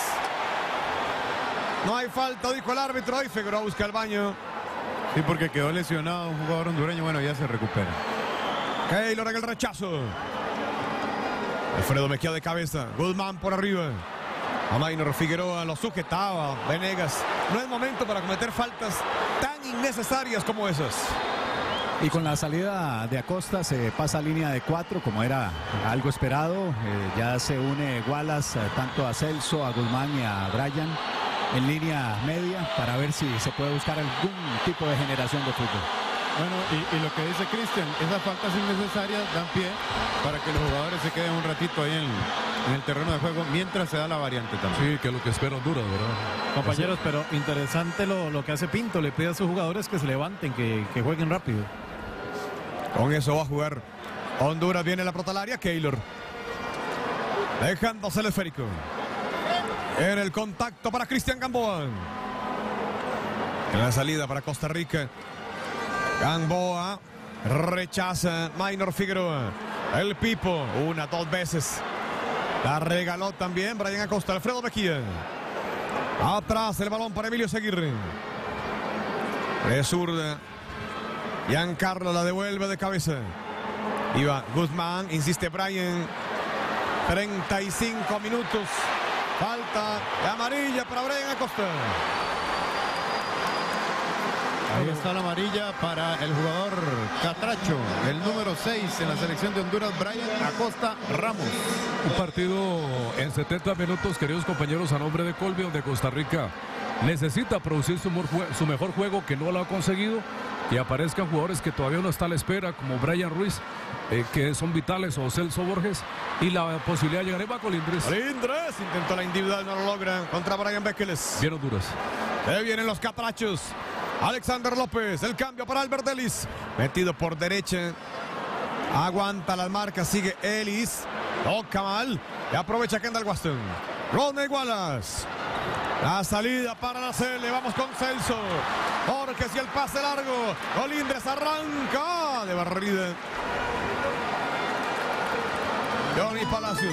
No hay falta, dijo el árbitro. Ahí Figueroa busca el baño. Sí, porque quedó lesionado un jugador hondureño. Bueno, ya se recupera. Keylor en el rechazo. Alfredo Mejía de cabeza. Guzmán por arriba. A Maynor Figueroa lo sujetaba. Venegas. No es momento para cometer faltas tan innecesarias como esas. Y con la salida de Acosta se pasa a línea de cuatro, como era algo esperado. Eh, ya se une Wallace eh, tanto a Celso, a Guzmán y a Brian en línea media para ver si se puede buscar algún tipo de generación de fútbol. Bueno, y, y lo que dice Cristian, esas faltas innecesarias dan pie para que los jugadores se queden un ratito ahí en, en el terreno de juego mientras se da la variante también. Sí, que es lo que espera Honduras, ¿verdad? Compañeros, pero interesante lo, lo que hace Pinto. Le pide a sus jugadores que se levanten, que, que jueguen rápido. Con eso va a jugar Honduras. Viene la pelota al área. Keylor dejándose el esférico. En el contacto para Cristian Gamboa. En la salida para Costa Rica. Gamboa rechaza Maynor Figueroa. El Pipo, una, dos veces. La regaló también Brian Acosta. Alfredo Mejía. Atrás el balón para Emilio Seguirre. De zurda. Giancarlo la devuelve de cabeza. Iba Guzmán, insiste Brian. treinta y cinco minutos. Falta de amarilla para Brian Acosta. Ahí está la amarilla para el jugador Catracho, el número seis en la selección de Honduras, Brian Acosta Ramos. Un partido en setenta minutos, queridos compañeros, a nombre de Colby, donde Costa Rica necesita producir su, su mejor juego, que no lo ha conseguido, y aparezcan jugadores que todavía no está a la espera, como Brian Ruiz, eh, que son vitales, o Celso Borges, y la posibilidad de llegar a Colindres. Colindres intentó la individual, no lo logra, contra Brian Bekeles. Bien Honduras. Se vienen los catrachos. Alexander López, el cambio para Albert Ellis. Metido por derecha. Aguanta las marcas, sigue Ellis. Toca mal. Y aprovecha Kendall Waston. Rodney Wallace. La salida para la Cele. Vamos con Celso. Borges y el pase largo. Colindres arranca de barrida. Johnny Palacios.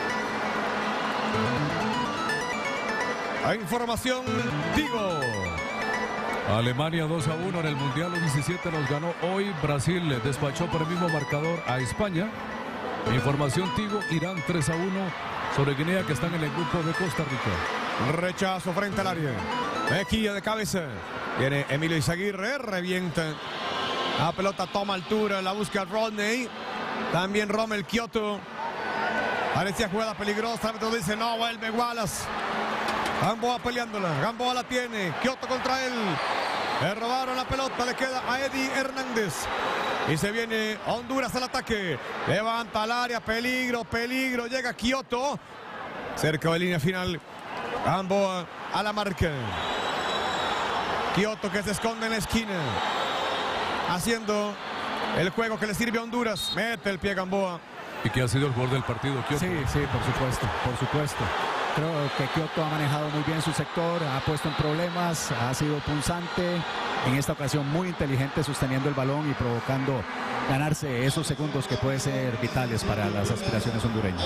A información, digo. Alemania dos a uno en el Mundial diecisiete nos ganó hoy. Brasil despachó por el mismo marcador a España. Información Tigo, Irán tres a uno sobre Guinea, que están en el grupo de Costa Rica. Rechazo frente al área. Mejía de cabeza. Viene Emilio Izaguirre, revienta. La pelota toma altura, la busca Rodney. También Romel Kioto. Parecía jugada peligrosa, pero dice no, vuelve Wallace. Gamboa peleándola, Gamboa la tiene, Kioto contra él. Le robaron la pelota, le queda a Eddie Hernández. Y se viene Honduras al ataque. Levanta al área, peligro, peligro. Llega Kioto. Cerca de línea final. Gamboa a la marca. Kioto que se esconde en la esquina. Haciendo el juego que le sirve a Honduras. Mete el pie Gamboa. Y que ha sido el gol del partido, Kioto. Sí, sí, por supuesto, por supuesto. Creo que Kioto ha manejado muy bien su sector, ha puesto en problemas, ha sido punzante, en esta ocasión muy inteligente sosteniendo el balón y provocando ganarse esos segundos que pueden ser vitales para las aspiraciones hondureñas.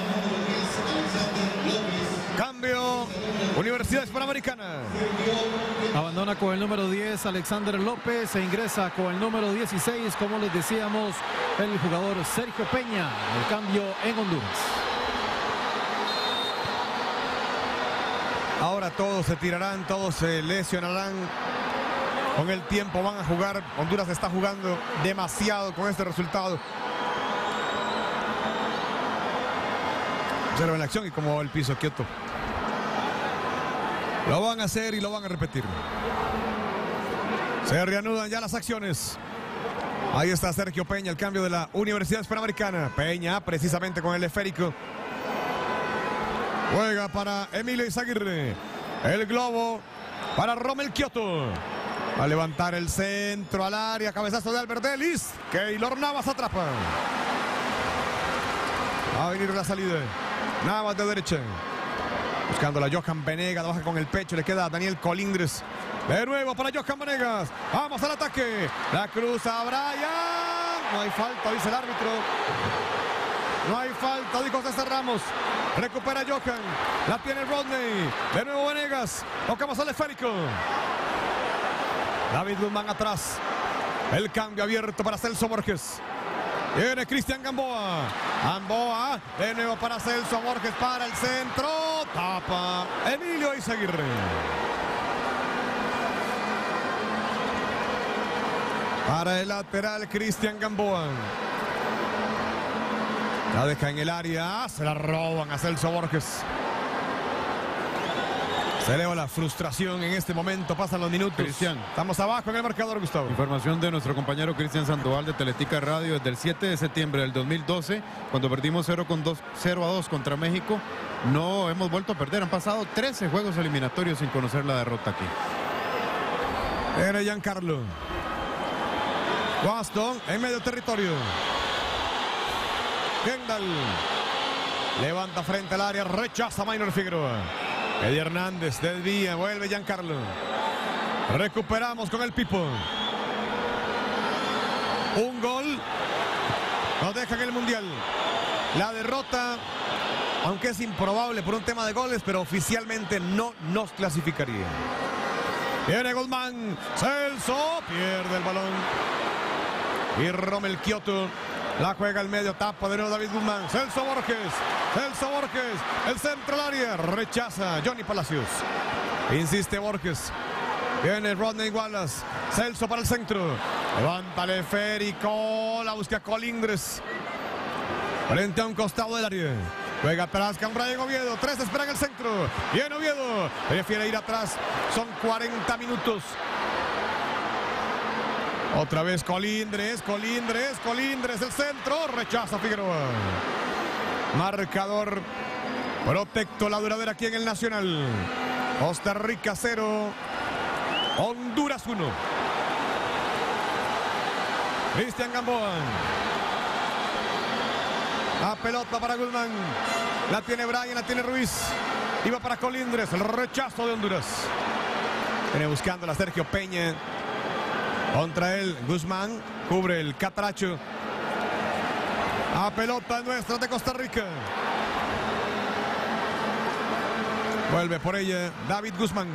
Cambio, Universidad Hispanoamericana. Abandona con el número diez Alexander López, se ingresa con el número dieciséis, como les decíamos, el jugador Sergio Peña. El cambio en Honduras. Ahora todos se tirarán, todos se lesionarán. Con el tiempo van a jugar. Honduras está jugando demasiado con este resultado. Observen la acción y cómo va el piso quieto. Lo van a hacer y lo van a repetir. Se reanudan ya las acciones. Ahí está Sergio Peña, el cambio de la Universidad Hispanoamericana. Peña precisamente con el esférico. Juega para Emilio Izaguirre. El globo para Rommel Kioto. Va a levantar el centro al área. Cabezazo de Albert Ellis. Keylor Navas atrapa. Va a venir la salida. Navas de derecha. Buscando la Johan Venegas. Baja con el pecho. Le queda Daniel Colindres. De nuevo para Johan Venegas. Vamos al ataque. La cruza Brian. No hay falta, dice el árbitro. No hay falta, dijo César Ramos. Recupera Johan. La tiene Rodney. De nuevo Venegas. Tocamos al esférico. David Guzmán atrás. El cambio abierto para Celso Borges. Viene Cristian Gamboa. Gamboa. De nuevo para Celso Borges. Para el centro. Tapa Emilio Izaguirre. Para el lateral Cristian Gamboa. La deja en el área. Se la roban a Celso Borges. Se eleva la frustración en este momento. Pasan los minutos. Cristian. Estamos abajo en el marcador, Gustavo. Información de nuestro compañero Cristian Sandoval de Teletica Radio desde el siete de septiembre del dos mil doce, cuando perdimos cero a dos contra México. No hemos vuelto a perder. Han pasado trece juegos eliminatorios sin conocer la derrota aquí. Era Giancarlo. Waston en medio territorio. Kendall. Levanta frente al área. Rechaza Maynor Figueroa. Eddie Hernández desvía, vuelve Giancarlo. Recuperamos con el Pipo. Un gol nos deja en el Mundial. La derrota, aunque es improbable por un tema de goles, pero oficialmente no nos clasificaría. Viene Guzmán. Celso pierde el balón. Y Rommel Kioto la juega al medio, tapa de nuevo David Guzmán. Celso Borges. Celso Borges. El centro al área. Rechaza Johnny Palacios. Insiste Borges. Viene Rodney Wallace. Celso para el centro. Levanta el esférico. La busca Colindres. Frente a un costado del área. Juega atrás con Brian Oviedo. Tres espera en el centro. Viene Oviedo. Prefiere ir atrás. Son cuarenta minutos. Otra vez Colindres, Colindres, Colindres, el centro, rechaza Figueroa. Marcador protecto la duradera aquí en el Nacional. Costa Rica cero, Honduras uno. Cristian Gamboa. La pelota para Guzmán. La tiene Brian, la tiene Ruiz. Iba para Colindres, el rechazo de Honduras. Viene buscando la Sergio Peña. Contra él, Guzmán, cubre el catracho. A pelota nuestra de Costa Rica. Vuelve por ella David Guzmán.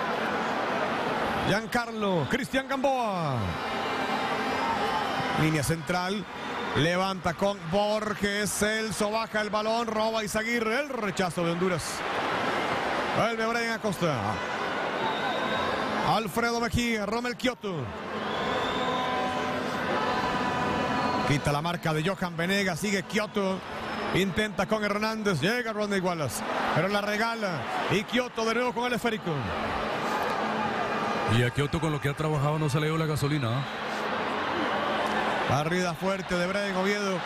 Giancarlo, Cristian Gamboa. Línea central. Levanta con Borges. Celso baja el balón, roba Izaguirre. El rechazo de Honduras. Vuelve Brian Acosta. Alfredo Mejía, Rommel Kioto. Quita la marca de Johan Venegas, sigue Kioto. Intenta con Hernández, llega Rodney Wallace, pero la regala. Y Kioto de nuevo con el esférico. Y a Kioto con lo que ha trabajado no se le dio la gasolina. ¿eh? Barrida fuerte de Brian Oviedo.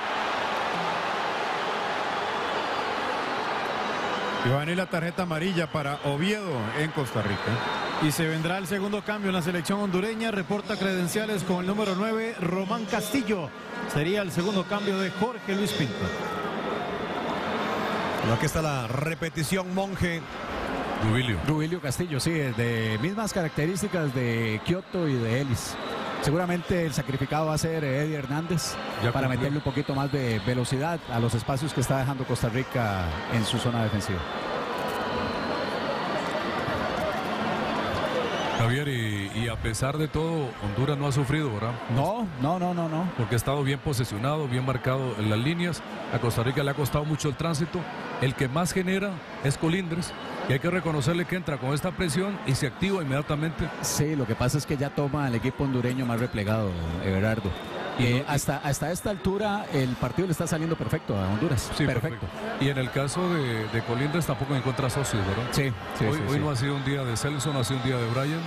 Y va a venir la tarjeta amarilla para Oviedo en Costa Rica. Y se vendrá el segundo cambio en la selección hondureña. Reporta credenciales con el número nueve, Román Castillo. Sería el segundo cambio de Jorge Luis Pinto. Bueno, aquí está la repetición, Monje. Rubilio. Rubilio Castillo, sí, de mismas características de Kioto y de Ellis. Seguramente el sacrificado va a ser Eddie Hernández Ya para cumplió. meterle un poquito más de velocidad a los espacios que está dejando Costa Rica en su zona defensiva. Javier, y, y a pesar de todo, Honduras no ha sufrido, ¿verdad? No, no, no, no, no. Porque ha estado bien posesionado, bien marcado en las líneas. A Costa Rica le ha costado mucho el tránsito. El que más genera es Colindres, y hay que reconocerle que entra con esta presión y se activa inmediatamente. Sí, lo que pasa es que ya toma el equipo hondureño más replegado, Everardo. Y Eh, no- y- hasta, hasta esta altura el partido le está saliendo perfecto a Honduras. Sí, perfecto. Y en el caso de, de Colindres tampoco encuentra socios, ¿verdad? Sí, sí, hoy sí, hoy sí. no ha sido un día de Celso, no ha sido un día de Brian.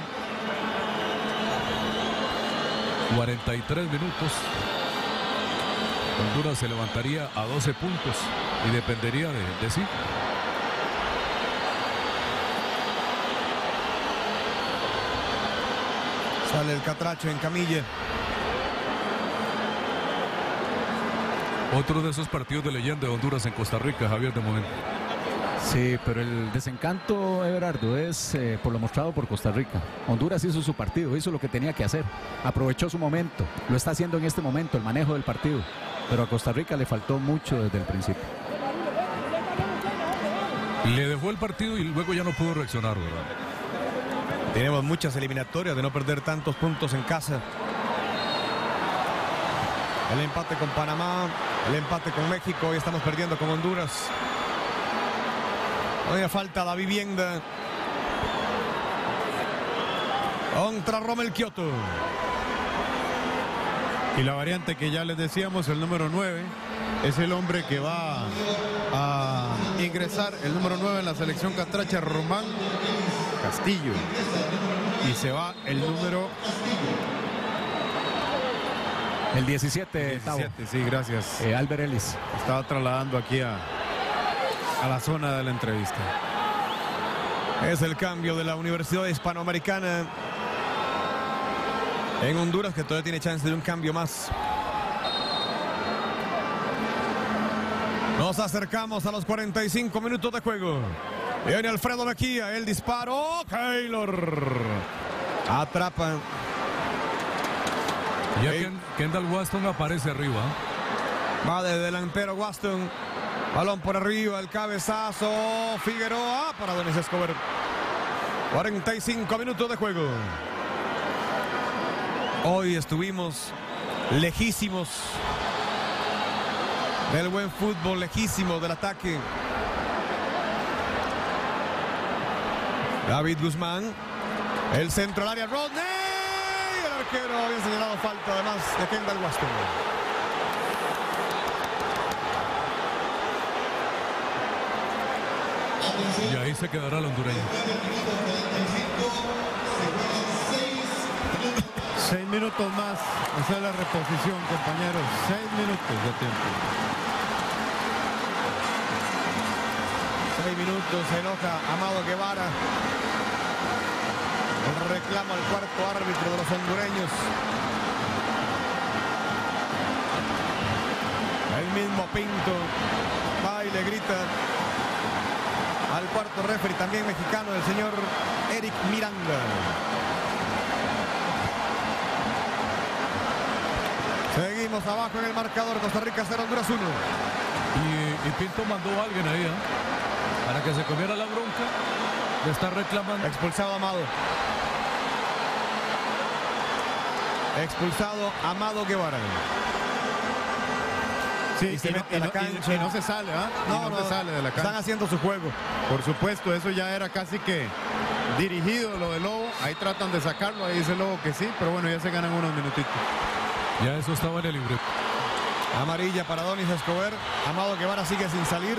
cuarenta y tres minutos. Honduras se levantaría a doce puntos y dependería de, de sí. Sale el catracho en camilla. Otro de esos partidos de leyenda de Honduras en Costa Rica, Javier, de momento. Sí, pero el desencanto, Everardo, es eh, por lo mostrado por Costa Rica. Honduras hizo su partido, hizo lo que tenía que hacer. Aprovechó su momento, lo está haciendo en este momento, el manejo del partido. Pero a Costa Rica le faltó mucho desde el principio. Le dejó el partido y luego ya no pudo reaccionar, ¿verdad? Tenemos muchas eliminatorias de no perder tantos puntos en casa. El empate con Panamá, el empate con México, hoy estamos perdiendo con Honduras. Hoy falta la vivienda. Contra Rommel Kioto. Y la variante que ya les decíamos, el número nueve, es el hombre que va a ingresar, el número nueve en la selección catracha, Román Castillo. Y se va el número El diecisiete, Tavo, diecisiete, sí, gracias. eh, Albert Ellis. Estaba trasladando aquí a, a la zona de la entrevista. Es el cambio de la Universidad Hispanoamericana en Honduras, que todavía tiene chance de un cambio más. Nos acercamos a los cuarenta y cinco minutos de juego. Viene Alfredo Mejía, el disparo. Keylor atrapa. Ya Ey. Ken- Kendall Waston aparece arriba. Va de delantero Waston. Balón por arriba, el cabezazo. Figueroa para Donis Escobar. cuarenta y cinco minutos de juego. Hoy estuvimos lejísimos del buen fútbol, lejísimos del ataque. David Guzmán. El centro al área, Rodney. El arquero había señalado falta además de Kendall Waston. Y ahí se quedará el hondureño. Seis minutos más. Esa es la reposición, compañeros. Seis minutos de tiempo. Seis minutos, se enoja Amado Guevara. El reclamo al cuarto árbitro de los hondureños. El mismo Pinto va y le grita al cuarto referee, también mexicano, el señor Eric Miranda. Seguimos abajo en el marcador. Costa Rica cero, Honduras uno. Y, y Pinto mandó a alguien ahí, ¿eh? Para que se comiera la bronca. Le está reclamando. Expulsado Amado. Expulsado Amado Guevara. Sí, Y se y, no, mete a la y no- y- cancha. y no se sale, ¿ah? Y no, se sale de la Están cancha. haciendo su juego. Por supuesto, eso ya era casi que dirigido lo de Lobo. Ahí tratan de sacarlo, ahí dice Lobo que sí, pero bueno, ya se ganan unos minutitos. Ya eso estaba en el libreto. Amarilla para Donis Escobar. Amado Guevara sigue sin salir.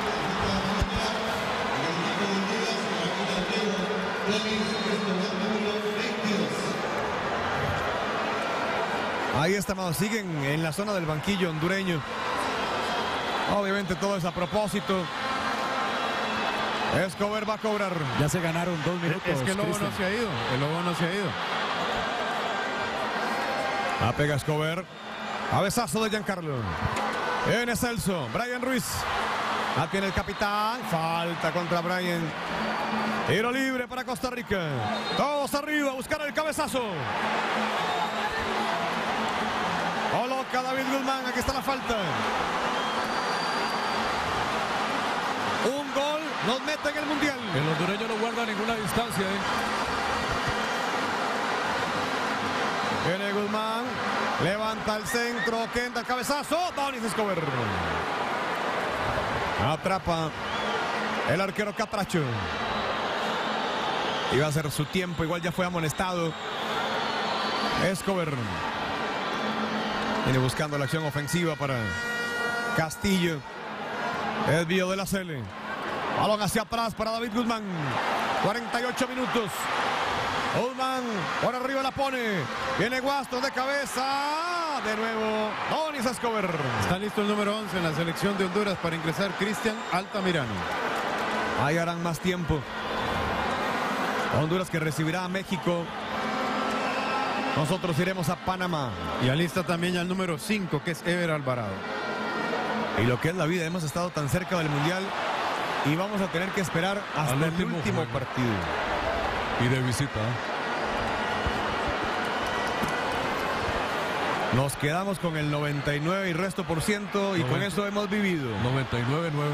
Ahí está Amado. Siguen en la zona del banquillo hondureño. Obviamente todo es a propósito. Escobar va a cobrar. Ya se ganaron dos minutos. Es que el Lobo Cristian. no se ha ido, el Lobo no se ha ido. La pega Escobar. Cabezazo de Giancarlo. Viene Celso. Brian Ruiz. La tiene el capitán. Falta contra Brian. Tiro libre para Costa Rica. Todos arriba a buscar el cabezazo. Coloca David Guzmán. Aquí está la falta. Un gol nos mete en el mundial. El hondureño no guarda ninguna distancia. ¿eh? Viene Guzmán. Levanta el centro. Queda el cabezazo. Donis Escobar. Atrapa el arquero Catracho. Iba a ser su tiempo. Igual ya fue amonestado. Escobar. Viene buscando la acción ofensiva para Castillo. Desvío de la Cele. Balón hacia atrás para David Guzmán. cuarenta y ocho minutos. Guzmán por arriba la pone. Viene Guastos de cabeza. De nuevo Donis Escobar. Está listo el número once en la selección de Honduras para ingresar Cristian Altamirano. Ahí harán más tiempo. Honduras que recibirá a México. Nosotros iremos a Panamá. Y alista también al número cinco, que es Ever Alvarado. Y lo que es la vida, hemos estado tan cerca del Mundial y vamos a tener que esperar hasta Al el último último juego. partido. Y de visita. Nos quedamos con el noventa y nueve y resto por ciento y con noventa. eso hemos vivido. noventa y nueve nueve.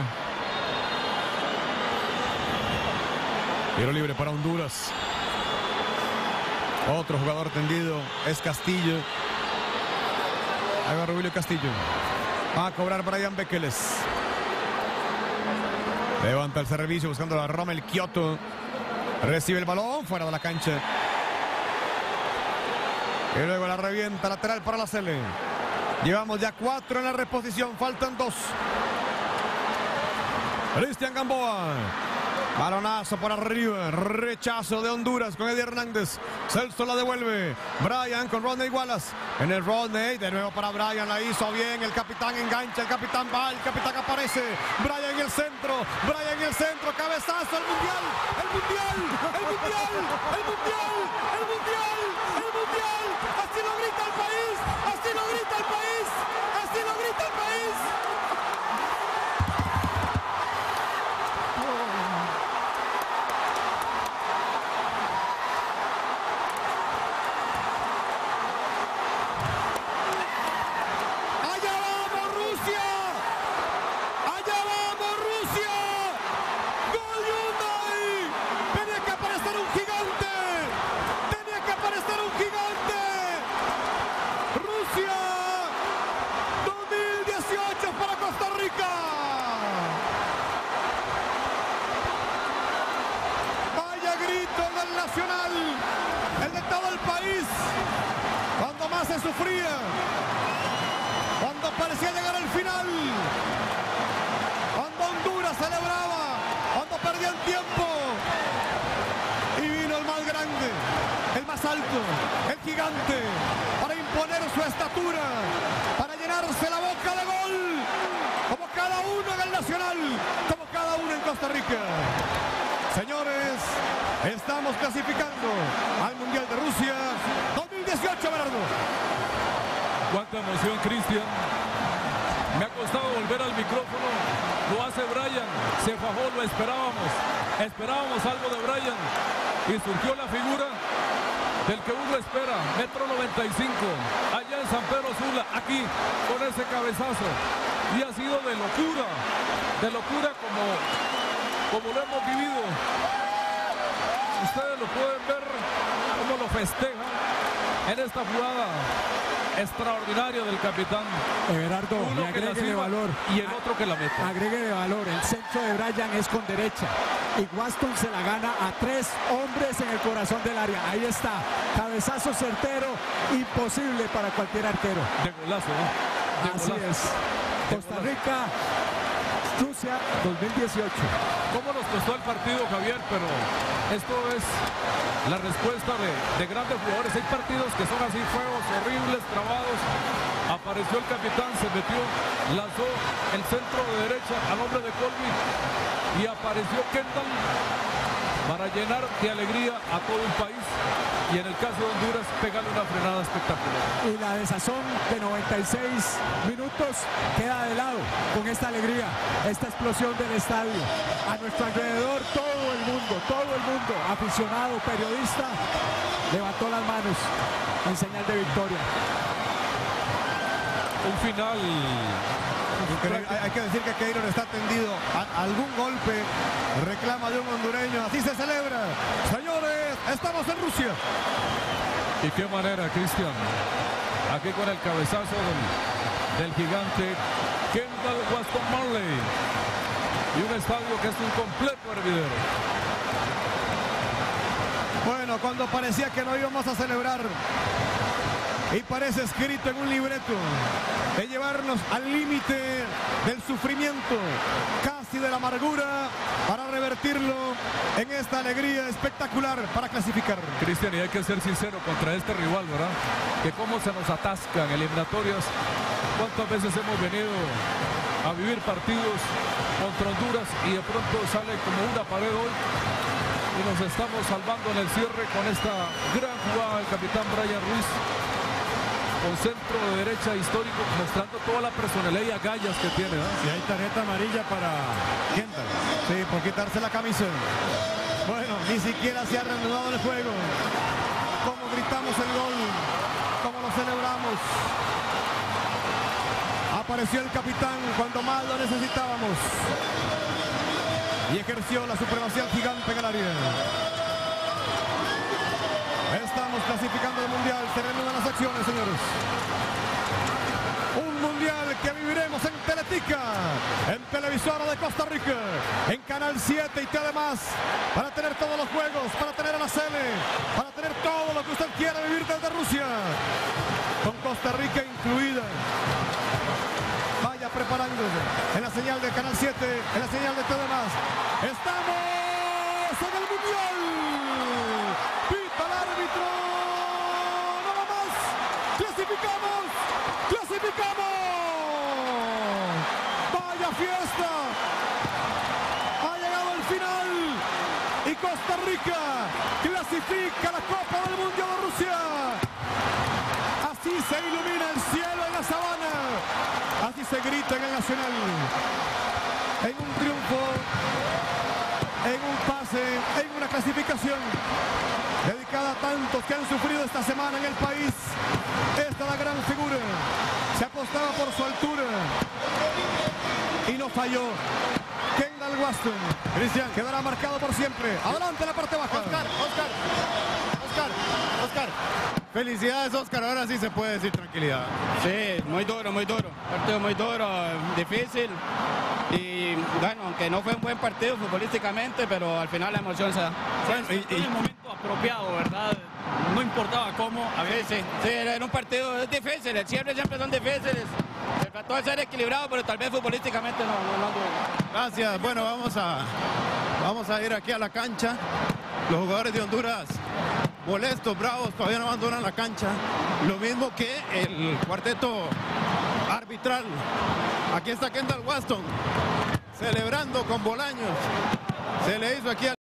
Tiro libre para Honduras. Otro jugador tendido es Castillo. Ahí va Rubilio Castillo. Va a cobrar Brian Bekeles. Levanta el servicio buscando a Rommel Kioto. Recibe el balón fuera de la cancha. Y luego la revienta lateral para la Cele. Llevamos ya cuatro en la reposición. Faltan dos. Cristian Gamboa. Balonazo por arriba. Rechazo de Honduras con Eddie Hernández. Celso la devuelve. Brian con Rodney Wallace. En el Rodney. De nuevo para Brian. La hizo bien. El capitán engancha. El capitán va. El capitán aparece. Brian en el centro. Brian en el centro. Cabezazo. El mundial. El mundial. El mundial. El mundial. El mundial. El mundial. Así lo grita el país. Así lo grita el país. Así lo grita el país. Se sufría cuando parecía llegar al final, cuando Honduras celebraba, cuando perdían tiempo y vino el más grande, el más alto, el gigante, para imponer su estatura, para llenarse la boca de gol, como cada uno en el Nacional, como cada uno en Costa Rica. Señores, estamos clasificando al Mundial de Rusia dos mil dieciocho, Bernardo. Cuánta emoción, Cristian. Me ha costado volver al micrófono. Lo hace Brian. Se fajó, lo esperábamos. Esperábamos algo de Brian. Y surgió la figura del que uno espera. Metro noventa y cinco. Allá en San Pedro Sula. Aquí, con ese cabezazo. Y ha sido de locura. De locura como, como lo hemos vivido. Ustedes lo pueden ver cómo lo festejan en esta jugada extraordinaria del capitán. Everardo, Uno y que la agregue de sirva valor. y el otro que la mete. Agregue de valor. El centro de Brian es con derecha. Y Waston se la gana a tres hombres en el corazón del área. Ahí está. Cabezazo certero. Imposible para cualquier arquero. De golazo, ¿no? De Así golazo. es. De Costa golazo. Rica, Rusia dos mil dieciocho. ¿Cómo nos costó el partido, Javier? Pero esto es la respuesta de, de grandes jugadores. Hay partidos que son así, feos, horribles, trabados. Apareció el capitán, se metió, lanzó el centro de derecha al hombre de Colby y apareció Kendall para llenar de alegría a todo un país. y en el caso de Honduras pegarle una frenada espectacular. Y la desazón de noventa y seis minutos queda de lado con esta alegría, esta explosión del estadio. A nuestro alrededor todo el mundo, todo el mundo, aficionado, periodista, levantó las manos en señal de victoria. Un final. Hay, hay que decir que Keylor está tendido. A, algún golpe reclama de un hondureño. Así se celebra. Señores, estamos en Rusia. ¿Y qué manera, Cristian? Aquí con el cabezazo del, del gigante Kendall Waston Marley. Y un estadio que es un completo hervidero. Bueno, cuando parecía que no íbamos a celebrar, y parece escrito en un libreto, de llevarnos al límite del sufrimiento, casi de la amargura, para revertirlo en esta alegría espectacular para clasificar. Cristian, y hay que ser sincero contra este rival, ¿verdad? Que cómo se nos atascan eliminatorias. ¿Cuántas veces hemos venido a vivir partidos contra Honduras y de pronto sale como una pared hoy? Y nos estamos salvando en el cierre con esta gran jugada del capitán Brian Ruiz, con centro de derecha histórico, mostrando toda la personalidad y agallas que tiene, ¿eh? Y hay tarjeta amarilla para Kendall. Sí, por quitarse la camisa. Bueno, ni siquiera se ha reanudado el juego. Como gritamos el gol, como lo celebramos. Apareció el capitán cuando más lo necesitábamos. Y ejerció la supremacía gigante en el área. Estamos clasificando el mundial. Se reanudan las acciones, señores. Un mundial que viviremos en Teletica, en Televisora de Costa Rica, en Canal siete y T V más, para tener todos los juegos, para tener a la Sele, para tener todo lo que usted quiera vivir desde Rusia, con Costa Rica incluida. Vaya preparándose en la señal de Canal siete, en la señal de T V más. ¡Estamos en el mundial! ¡Pita el árbitro! ¡Nada más! ¡Clasificamos! ¡Clasificamos! ¡Vaya fiesta! Ha llegado el final y Costa Rica clasifica la Copa del Mundo de Rusia. Así se ilumina el cielo en la sabana. Así se grita en el Nacional. En un triunfo, en un pase, en una clasificación dedicada a tantos que han sufrido esta semana en el país. Esta es la gran figura. Se apostaba por su altura y no falló. Kendall Waston, Cristian, quedará marcado por siempre. Adelante la parte baja. Oscar, Oscar, Oscar, Oscar. Felicidades, Oscar. Ahora sí se puede decir tranquilidad. Sí, muy duro, muy duro. Partido muy duro, difícil. Y bueno, aunque no fue un buen partido futbolísticamente, pero al final la emoción se da. Bueno, y, y en el momento apropiado, ¿verdad? No importaba cómo. A ver. Sí, sí, sí, era un partido difícil. El cierre siempre son difíciles. Se trató de ser equilibrado, pero tal vez futbolísticamente no, no, no. Gracias. Bueno, vamos a, vamos a ir aquí a la cancha. Los jugadores de Honduras molestos, bravos, todavía no abandonan la cancha. Lo mismo que el cuarteto arbitral. Aquí está Kendall Waston celebrando con Bolaños. Se le hizo aquí al